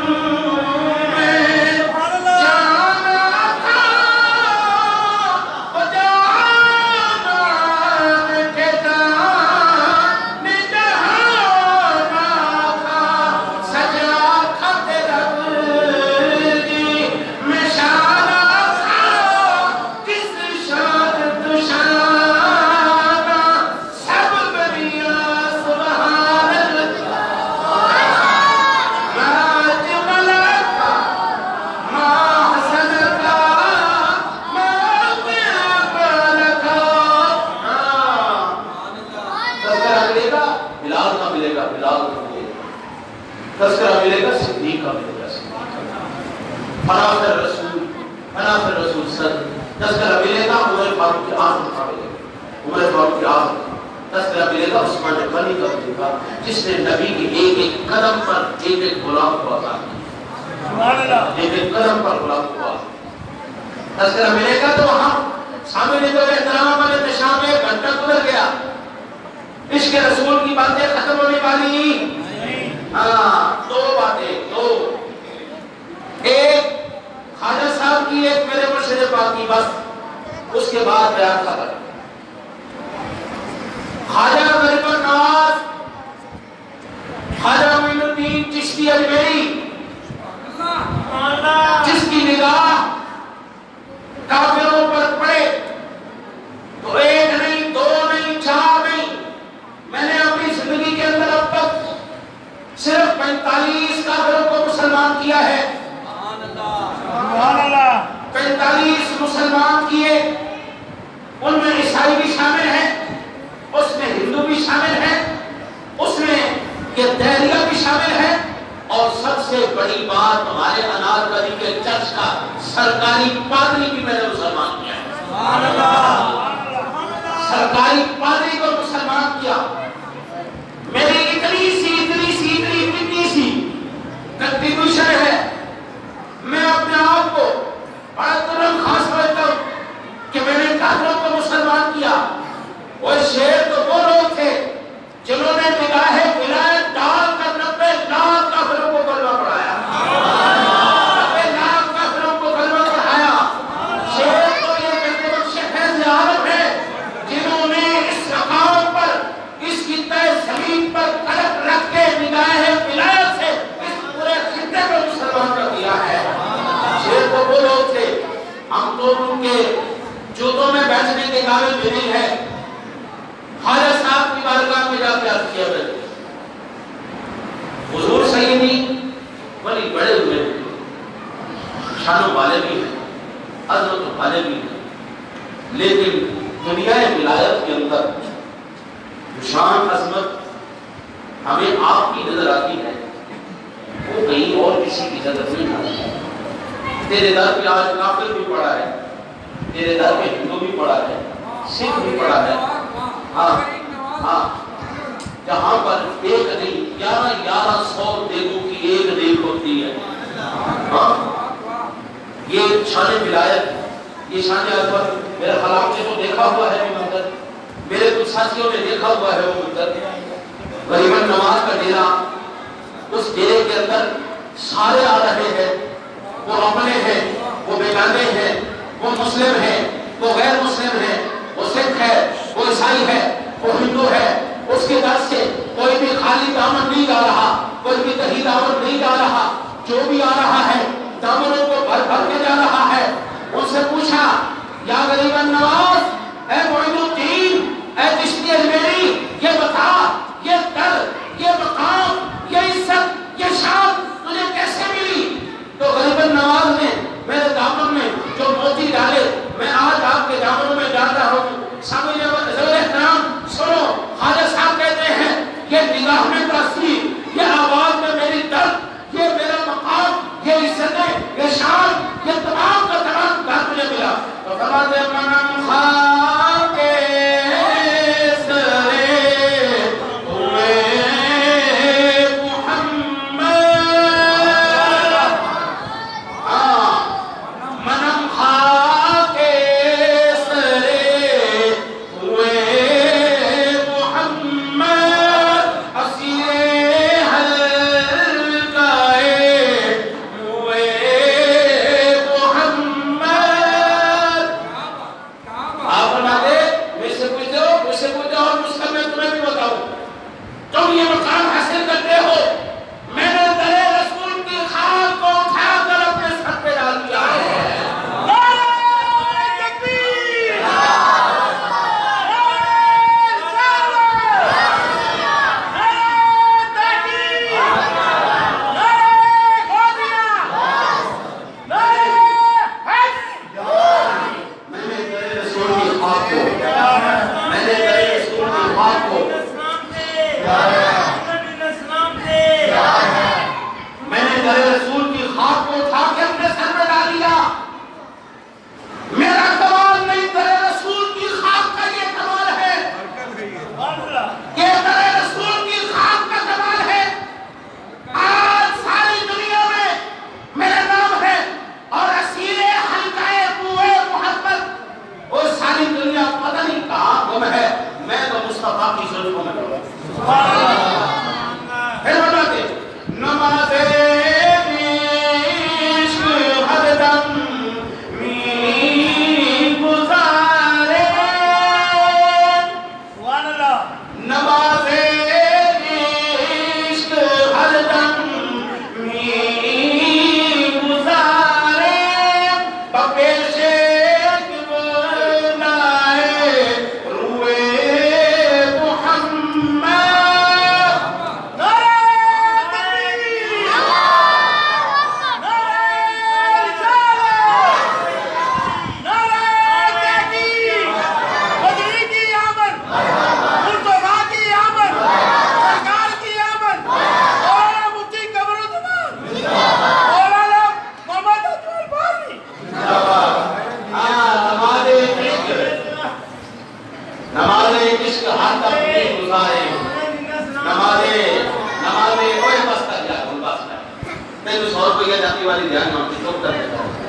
تذکرہ ملے گا، صدیق کا ملے گا، فنافر رسول فنافر رسول صد تذکرہ ملے گا، عمر فاروق کی آزم کا ملے گا، عمر فاروق کی آزم تذکرہ ملے گا، عثمان غنی کا ملے گا جس نے نبی کے ایک ایک قدم پر ایک ایک غلام کو آزاد کیا، ایک ایک قدم پر غلام کو آزاد۔ تذکرہ ملے گا تو ہم سامنے تو احترام والے نشان میں گھنٹہ گزر گیا، عشق رسول کی باتیں ختم ہونے والی ہاں دو باتیں، دو ایک خواجہ صاحب کی، ایک میرے مرشد پاک کی، بس اس کے بعد بیان ختم۔ خواجہ غریب نواز خواجہ معین الدین چشتی اجمیری جس کی نگاہ کافروں پر پڑے تو ایک نہیں، دو نہیں، چار نہیں، میں نے اپنی زندگی کے اندر اب تک صرف پینتالیس کافروں کو مسلمان کیا ہے، پینتالیس مسلمان کیے، ان میں عیسائی بھی شامل ہیں، اس میں ہندو بھی شامل ہیں، اس میں یہ دہریہ بھی شامل ہے، اور سب سے بڑی بات ہمارے انارکلی کے چرچ کا سرکاری پادری بھی میں نے مسلمان کیا ہے. سبحان اللہ. سرکاری پادری کو مسلمان کیا. میری اتنی سی اتنی سی اتنی اتنی سی کنٹریبیوشن ہے. میں اپنے آپ کو بڑا ترنت خاص سمجھتا ہوں کہ میں نے کافروں کو مسلمان کیا. وہ شیر تو وہ لوگ تھے جنہوں نے نگاہ ولایت ڈال کر نبے لاکھ کافروں کو کلمہ پڑھایا. نبے لاکھ کافروں کو کلمہ پڑھایا. شیر تو یہ کہتے بخش فیض عالم ہے جنہوں نے اس مقام پر اس کی تہ زمین پر قلب رکھ کے نگاہ ولایت سے اس پورے خطے کو مسلمان کر دیا ہے. شیر تو وہ لوگ تھے ہم تو ان کے جوتوں میں بیٹھنے کے قابل بھی نہیں ہے. خواجہ صاحب کی بارگاہ میں جا کے عرض کیا میں حضور سیدی ولی بڑے ہوئے شانوں والے بھی ہیں عظمت والے بھی ہیں لیکن دنیا ولایت کے اندر جو شان عظمت ہمیں آپ کی نظر آتی ہے وہ کہیں اور کسی کی نظر نہیں آتی. تیرے در پہ آج کافر بھی پڑا ہے, تیرے در پہ ہندو بھی پڑا ہے, سکھ بھی پڑا ہے. ہاں ہاں جہاں پر ایک نہیں گیارہ گیارہ سو دیگوں کی ایک دیگ ہوتی ہے. ہاں یہ شان ولایت یہ شان عظمت میرے خلاف نے تو دیکھا ہوا ہے وہ منظر, میرے کچھ ساتھیوں نے دیکھا ہوا ہے وہ منظر. غریباً نواز کا ڈیرا, اس ڈیرے کے اندر سارے آ رہے ہیں, وہ اپنے ہیں, وہ بیگانے ہیں, وہ مسلم ہیں, وہ غیر مسلم ہیں, وہ سکھ ہے, وہ عیسائی ہے, وہ ہندو ہے. اس کے در سے کوئی بھی خالی دامن نہیں جا رہا, کوئی بھی کہیں دامن نہیں جا رہا. جو بھی آ رہا ہے دامنوں کو بھر بھر کے جا رہا ہے. ان سے پوچھا یا غریباً نواز, اے معین الدین, اے چشتی اجمیری, یہ بتا یہ در, یہ مقام, یہ عزت, یہ شان تجھے کیسے ملی؟ تو غریباً نواز نے میرے دامن میں جو موتی ڈالے میں آج آپ کے دامنوں میں ڈال رہا ہوں. سامنے ضرور احترام سنو, خواجہ صاحب کہتے ہیں یہ نگاہ میں تاثیر, یہ آواز میں میری درد, یہ میرا مقام, یہ عزتیں, یہ شان, یہ تمام کا تمام گھر مجھے ملا. تو فرماتے ہیں منم خاک سرے ہوئے محمد, ہاں منم خاک سرے ہوئے محمد, اسیر حلقائے ہوئے محمد. آپ بنا دے مجھ سے پوچھ دو, مجھ سے پوچھ دو اور مجھ سے میں تمہیں بھی بتاؤں. تم یہ مقام حاصل کرتے ہو, میں نے در رسول کی خاک کو اٹھا کر اپنے سر پہ ڈال دیا ہے. میں نے در رسول کی خاک کو, میں نے در رسول کی خاک کو, میں نے در رسول کی خاک کو اٹھا کے اپنے سر پہ ڈال دیا. میرا کمال نہیں, در رسول کی خاک کا یہ کمال ہے, یہ در رسول کی خاک کا کمال ہے. آج ساری دنیا میں میرا نام ہے اور اسیر حلقۂ بوئے محمد, وہ ساری دنیا پتہ نہیں کہاں گم ہے, میں تو مصطفیٰ کی زلفوں میں گم. پھر بتاتے نماز عشق سمجھا جاتی والی دھیان مانتی تو کر دیتا ہوں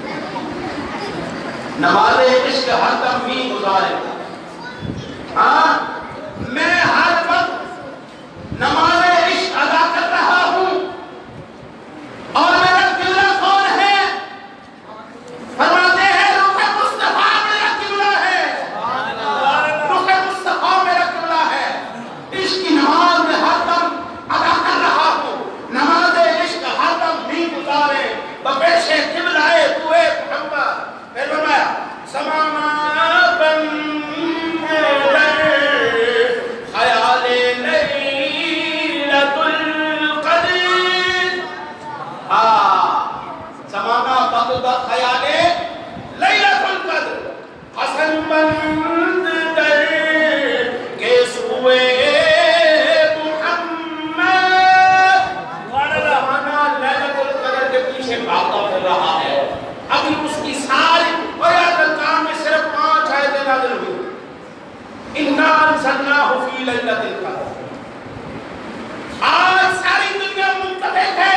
نماز عشق ہر دم بھی گزارے ہاں میں ہر وقت نماز عشق ادا کر رہا ہوں اور میرا قبلہ کون ہے فرماتے ہیں رخ مصطفیٰ میرا قبلہ ہے رخ مصطفیٰ میرا قبلہ ہے عشق کی نماز میں ہر دم ادا کر رہا ہوں نماز عشق ہر دم بھی گزارے بپیش قبلہ تو اے محمد پھر فرمایا سمانا بن خیال لیلۃ القدر ہاں سمانا بن خیال لیلۃ القدر حسن بند در کے سوئے محمد سمانا لیلۃ القدر کے پیچھے بھاگتا پھر رہا ہے ابھی اس کی ساری اِنَّا أَنزَلْنَاهُ فِي لَيْلَةِ الْقَدْرِ آج ساری دنیا منتفق ہے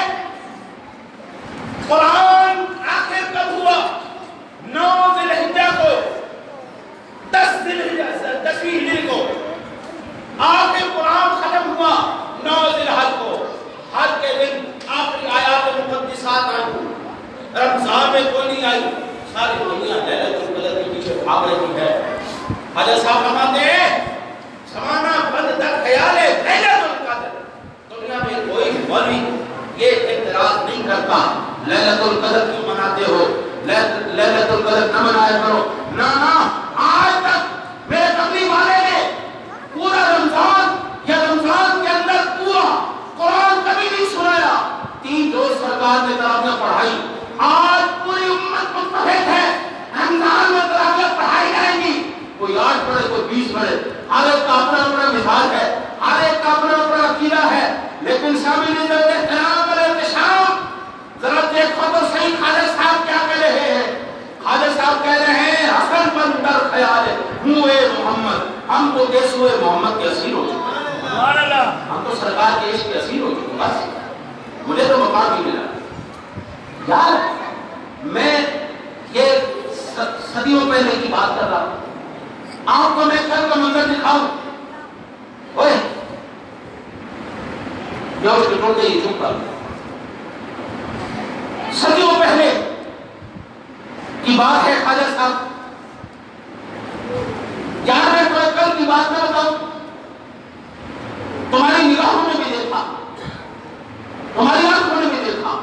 قرآن آخر کب ہوا نو ذی الحجہ کو دس ذی الحجہ دسویں ہجری کو آخر قرآن ختم ہوا نو ذی الحج کو حج کے دن آخری آیات مقدسات آئی رمضان میں کوئی نہیں آئی ساری دنیا لیلۃ القدر کے پیچھے بھاگ رہی ہے حضرت صاحب فرماتے ہیں سمانا بند در خیال لیلۃ القدر دنیا میں کوئی مولوی یہ اعتراض نہیں کرتا لیلۃ القدر کیوں مناتے ہو لیلۃ القدر نہ منایا کرو نہ نہ آج تک میرے قبلی والے نے پورا رمضان یا رمضان کے اندر پورا قرآن کبھی نہیں سنایا تین روز سرکار نے تراویح پڑھائی آج پوری امت متحد ہے رمضان میں تراویح پڑھائی جائیں گی کوئی آٹھ پڑھے کوئی بیس پڑھے ہر ایک کا اپنا اپنا مثال ہے ہر ایک کا اپنا اپنا عقیدہ ہے لیکن سامنے جب احترام اور احتشام ذرا دیکھو تو صحیح خواجہ صاحب کیا کہہ رہے ہیں خواجہ صاحب کہہ رہے ہیں حسن بندر خیال ہوئے محمد ہم تو کیسے ہوئے محمد کے اسیر ہو چکے ہم تو سرکار کے عشق کے اسیر ہو چکے بس مجھے تو مقام بھی ملا یار میں یہ صدیوں پہلے کی بات کر رہا ہوں آپ کو میں کل کا منظر دکھاؤں اوئے یا اس کے ٹوٹے ہی چپ کر صدیوں پہلے کی بات ہے خواجہ صاحب یار میں کوئی کل کی بات نہ بتاؤں تمہاری نگاہوں میں بھی دیکھا تمہاری آنکھوں نے بھی دیکھا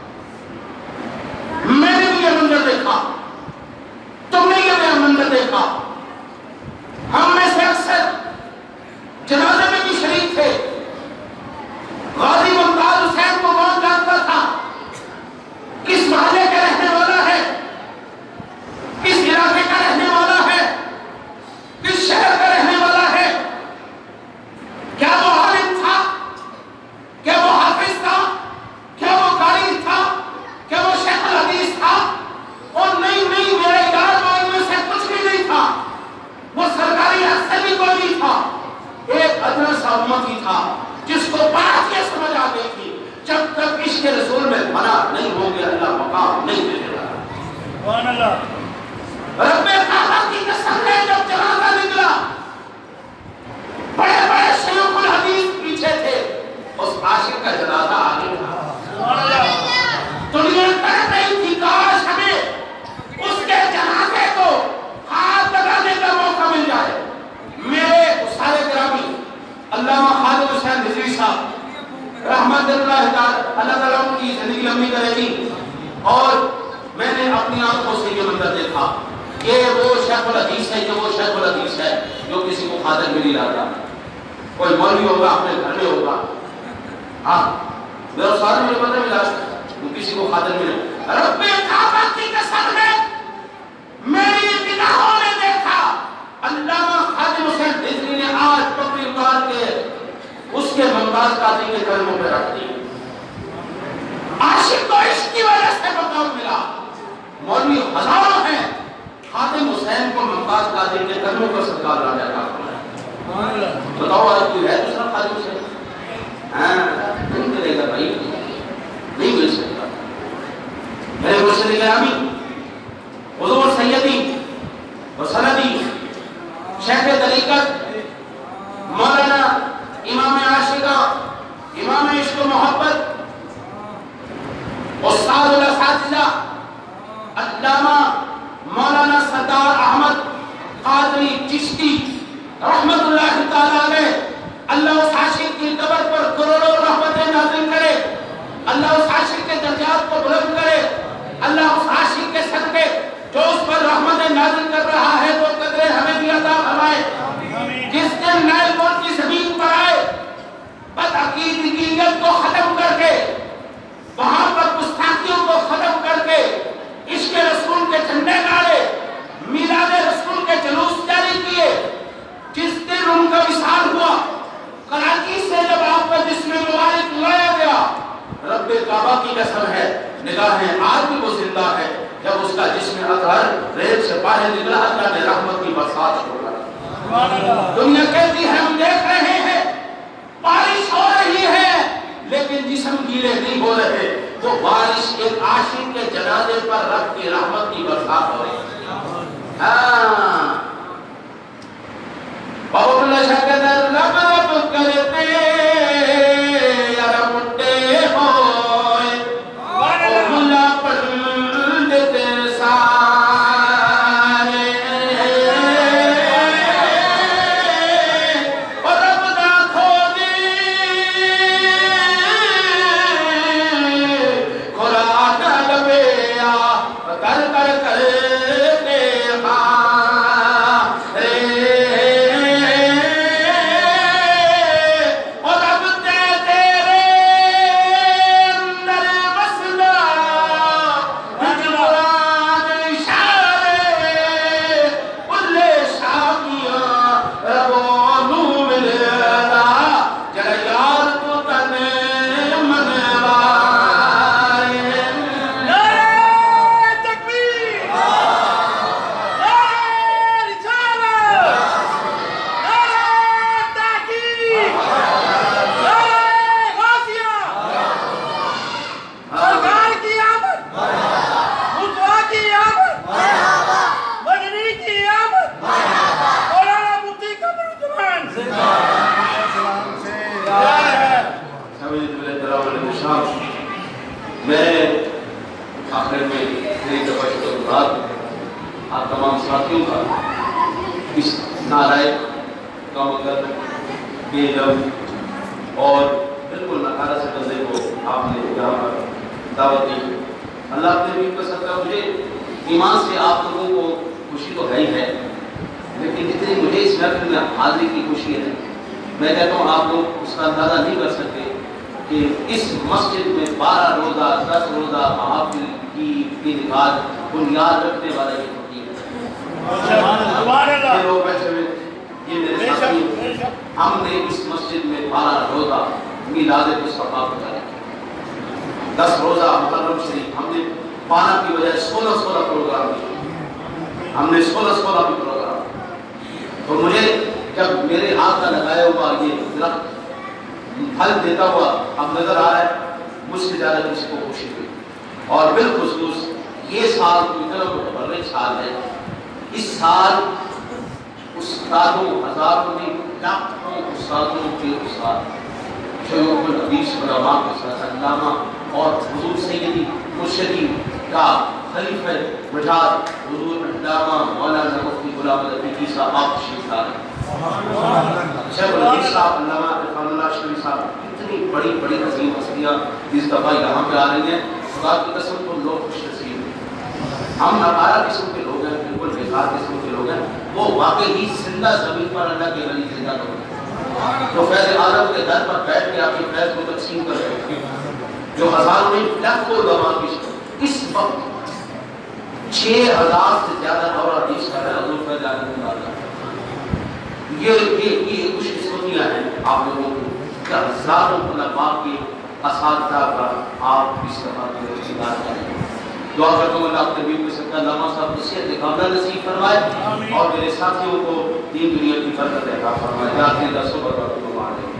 میں نے بھی یہ منظر دیکھا تم نے یہ منظر دیکھا ہم میں سے اکثر جنازے میں بھی شریک تھے غازی ممتاز حسین کو کون جانتا تھا کس محلے کے رہنے والا ہے کس علاقے کا رہنے والا ہے کس شہر کا رہنے والا ہے کیا وہ عالم تھا کیا وہ حافظ تھا کیا وہ قاری تھا کیا وہ شیخ الحدیث تھا اور نہیں نہیں میرے یار وہ میں سے کچھ بھی نہیں تھا وہ سرکاری حصے بھی کوئی نہیں تھا ایک ادنا سا امتی تھا جس کو بات یہ سمجھ آ گئی تھی جب تک عشق رسول میں بنا نہیں ہوں گے اللہ مقام نہیں دے گا سبحان اللہ رب کعبہ کی قسم ہے جب جنازہ نکلا بڑے بڑے شیوخ الحدیث پیچھے تھے اس عاشق کا جنازہ آگے تھا سبحان اللہ دنیا کہہ رہی تھی کاش ہمیں اس کے جنازے کو ہاتھ لگانے کا موقع مل جائے میرے سارے گرامی علامہ خالد حسین رضوی صاحب رحمت اللہ تعالی اللہ تعالیٰ ان کی زندگی لمبی کرے گی اور میں نے اپنی آنکھوں سے یہ منظر دیکھا کہ وہ شیخ الحدیث ہے کہ وہ شیخ الحدیث ہے جو کسی کو خاطر میں نہیں لاتا کوئی مولوی ہوگا اپنے گھر میں ہوگا ہاں میرا سارے مجھے پتہ ملا وہ کسی کو خاطر میں نہیں رب کعبہ کی قسم ہے میری نگاہوں نے دیکھا علامہ خالد حسین رضوی نے آج پکڑی اتار کے اس کے ممتاز قاضی کے قدموں پہ رکھ دی عاشق کو عشق کی وجہ سے مقام ملا مولوی ہزاروں ہیں خاتم حسین کو ممتاز قاضی کے قدموں پر سرکار راجہ کا بتاؤ آج کوئی ہے دوسرا خاتم حسین ہاں نہیں ملے گا بھائی نہیں مل سکتا مرشد گرامی حضور سیدی و سندی شیخ طریقت مولانا امام عاشقہ امام عشق و محبت استاد الاساتذہ علامہ مولانا سردار احمد قادری چشتی رحمت اللہ تعالیٰ علیہ، اللہ اس عاشق کی قبر پر کروڑوں رحمتیں نازل کرے، اللہ اس عاشق کے درجات کو بلند کرے، اللہ اس عاشق کے صدقے جو اس پر رحمتیں نازل کر رہا ہے وہ قدرے ہمیں بھی عطا فرمائے۔ جس دن نائل ملک کی زمین پر آئے بدعقیدگیت کو ختم کر کے، وہاں پر گستاخیوں کو ختم کر کے عشق رسول کے جھنڈے گاڑے، میلاد رسول کے جلوس جاری کیے، جس دن ان کا وصال ہوا، کراچی سے جب آپ کا جسم مبارک لایا گیا، رب کعبہ کی قسم ہے نگاہیں آج بھی وہ زندہ ہے، جب اس کا جسم اطہر ریت سے باہر نکلا اللہ نے رحمت کی برسات چھوڑا۔ دنیا کہتی ہے ہم دیکھ رہے ہیں بارش ہو رہی ہے لیکن جسم گیلے نہیں ہو رہے، وہ بارش ایک عاشق کے جنازے پر رب کی رحمت کی برسات ہو رہی ہے۔ ہاں بابا اللہ شاہ کہتا ہے رب رب کرتے یار مٹے ہوئے اور ملا پڑھتے سارے اور رب دا کھودی قرآن لبیا کر کر کرتے میں آخر میں ایک دفعہ شکرگزار آپ تمام ساتھیوں کا اس نالائق کم کر بے دم اور بالکل نکارہ سے بندے کو آپ نے یہاں پر دعوت دی۔ اللہ اپنے بھی پسند کا مجھے ایمان سے آپ لوگوں کو خوشی تو ہے ہی ہے، لیکن جتنی مجھے اس محفل میں حاضری کی خوشی ہے میں کہتا ہوں آپ لوگ اس کا اندازہ نہیں کر سکتے کہ اس مسجد میں بارہ روزہ دس روزہ محافل کی انعقاد بنیاد رکھنے والا یہ فقیر ہے۔ یہ لوگ بیٹھے ہوئے یہ میرے ساتھی، ہم نے اس مسجد میں بارہ روزہ میلاد مصطفیٰ کو جاری کیا، دس روزہ محرم شریف، ہم نے بارہ کی وجہ سولہ سولہ پروگرام کیا، ہم نے سولہ سولہ بھی پروگرام۔ تو مجھے جب میرے ہاتھ کا لگایا ہوا یہ درخت پھل دیتا ہوا اب نظر آ رہا ہے، مجھ سے زیادہ کسی کو خوشی ہوئی، اور بالخصوص یہ سال اتنا متبرک سال ہے۔ اس سال استادوں ہزاروں میں لاکھوں استادوں کے استاد شیوخ الحدیث علماء کے ساتھ علامہ اور حضور سیدی مرشدی کا خلیفہ مجاد حضور علامہ مولانا مفتی غلام الحبیب صاحب آپ تشریف لا رہے ہیں۔ شیخ الحدیث صاحب علامہ عرفان اللہ شریف صاحب اتنی بڑی بڑی عظیم ہستیاں اس دفعہ یہاں پہ آ رہی ہیں، خدا کی قسم تو لوگ خوش نصیب ہیں۔ ہم ناکارہ قسم کے لوگ ہیں، بالکل بیکار قسم کے لوگ ہیں، وہ واقعی زندہ زمین پر اللہ کے ولی زندہ لوگ ہیں جو فیض عالم کے در پر بیٹھ کے آپ کے فیض کو تقسیم کر رہے ہیں، جو ہزاروں میں لاکھوں علماء کی اس وقت چھ ہزار سے زیادہ دورہ حدیث کر رہے ہیں حضور فیض عالم کے در پر۔ یہ یہ کچھ قسمتیاں ہیں آپ لوگوں کو کہ ہزاروں علماء کے اساتذہ کا آپ اس طرح کے رشتےدار کریں۔ دعا کرتا ہوں اللہ اپنے بھی کو سکتا علامہ صاحب نصیحت کاملہ نصیب فرمائے اور میرے ساتھیوں کو دین دنیا کی برکت عطا فرمائے۔ آخری درس و برکات کو مانیں۔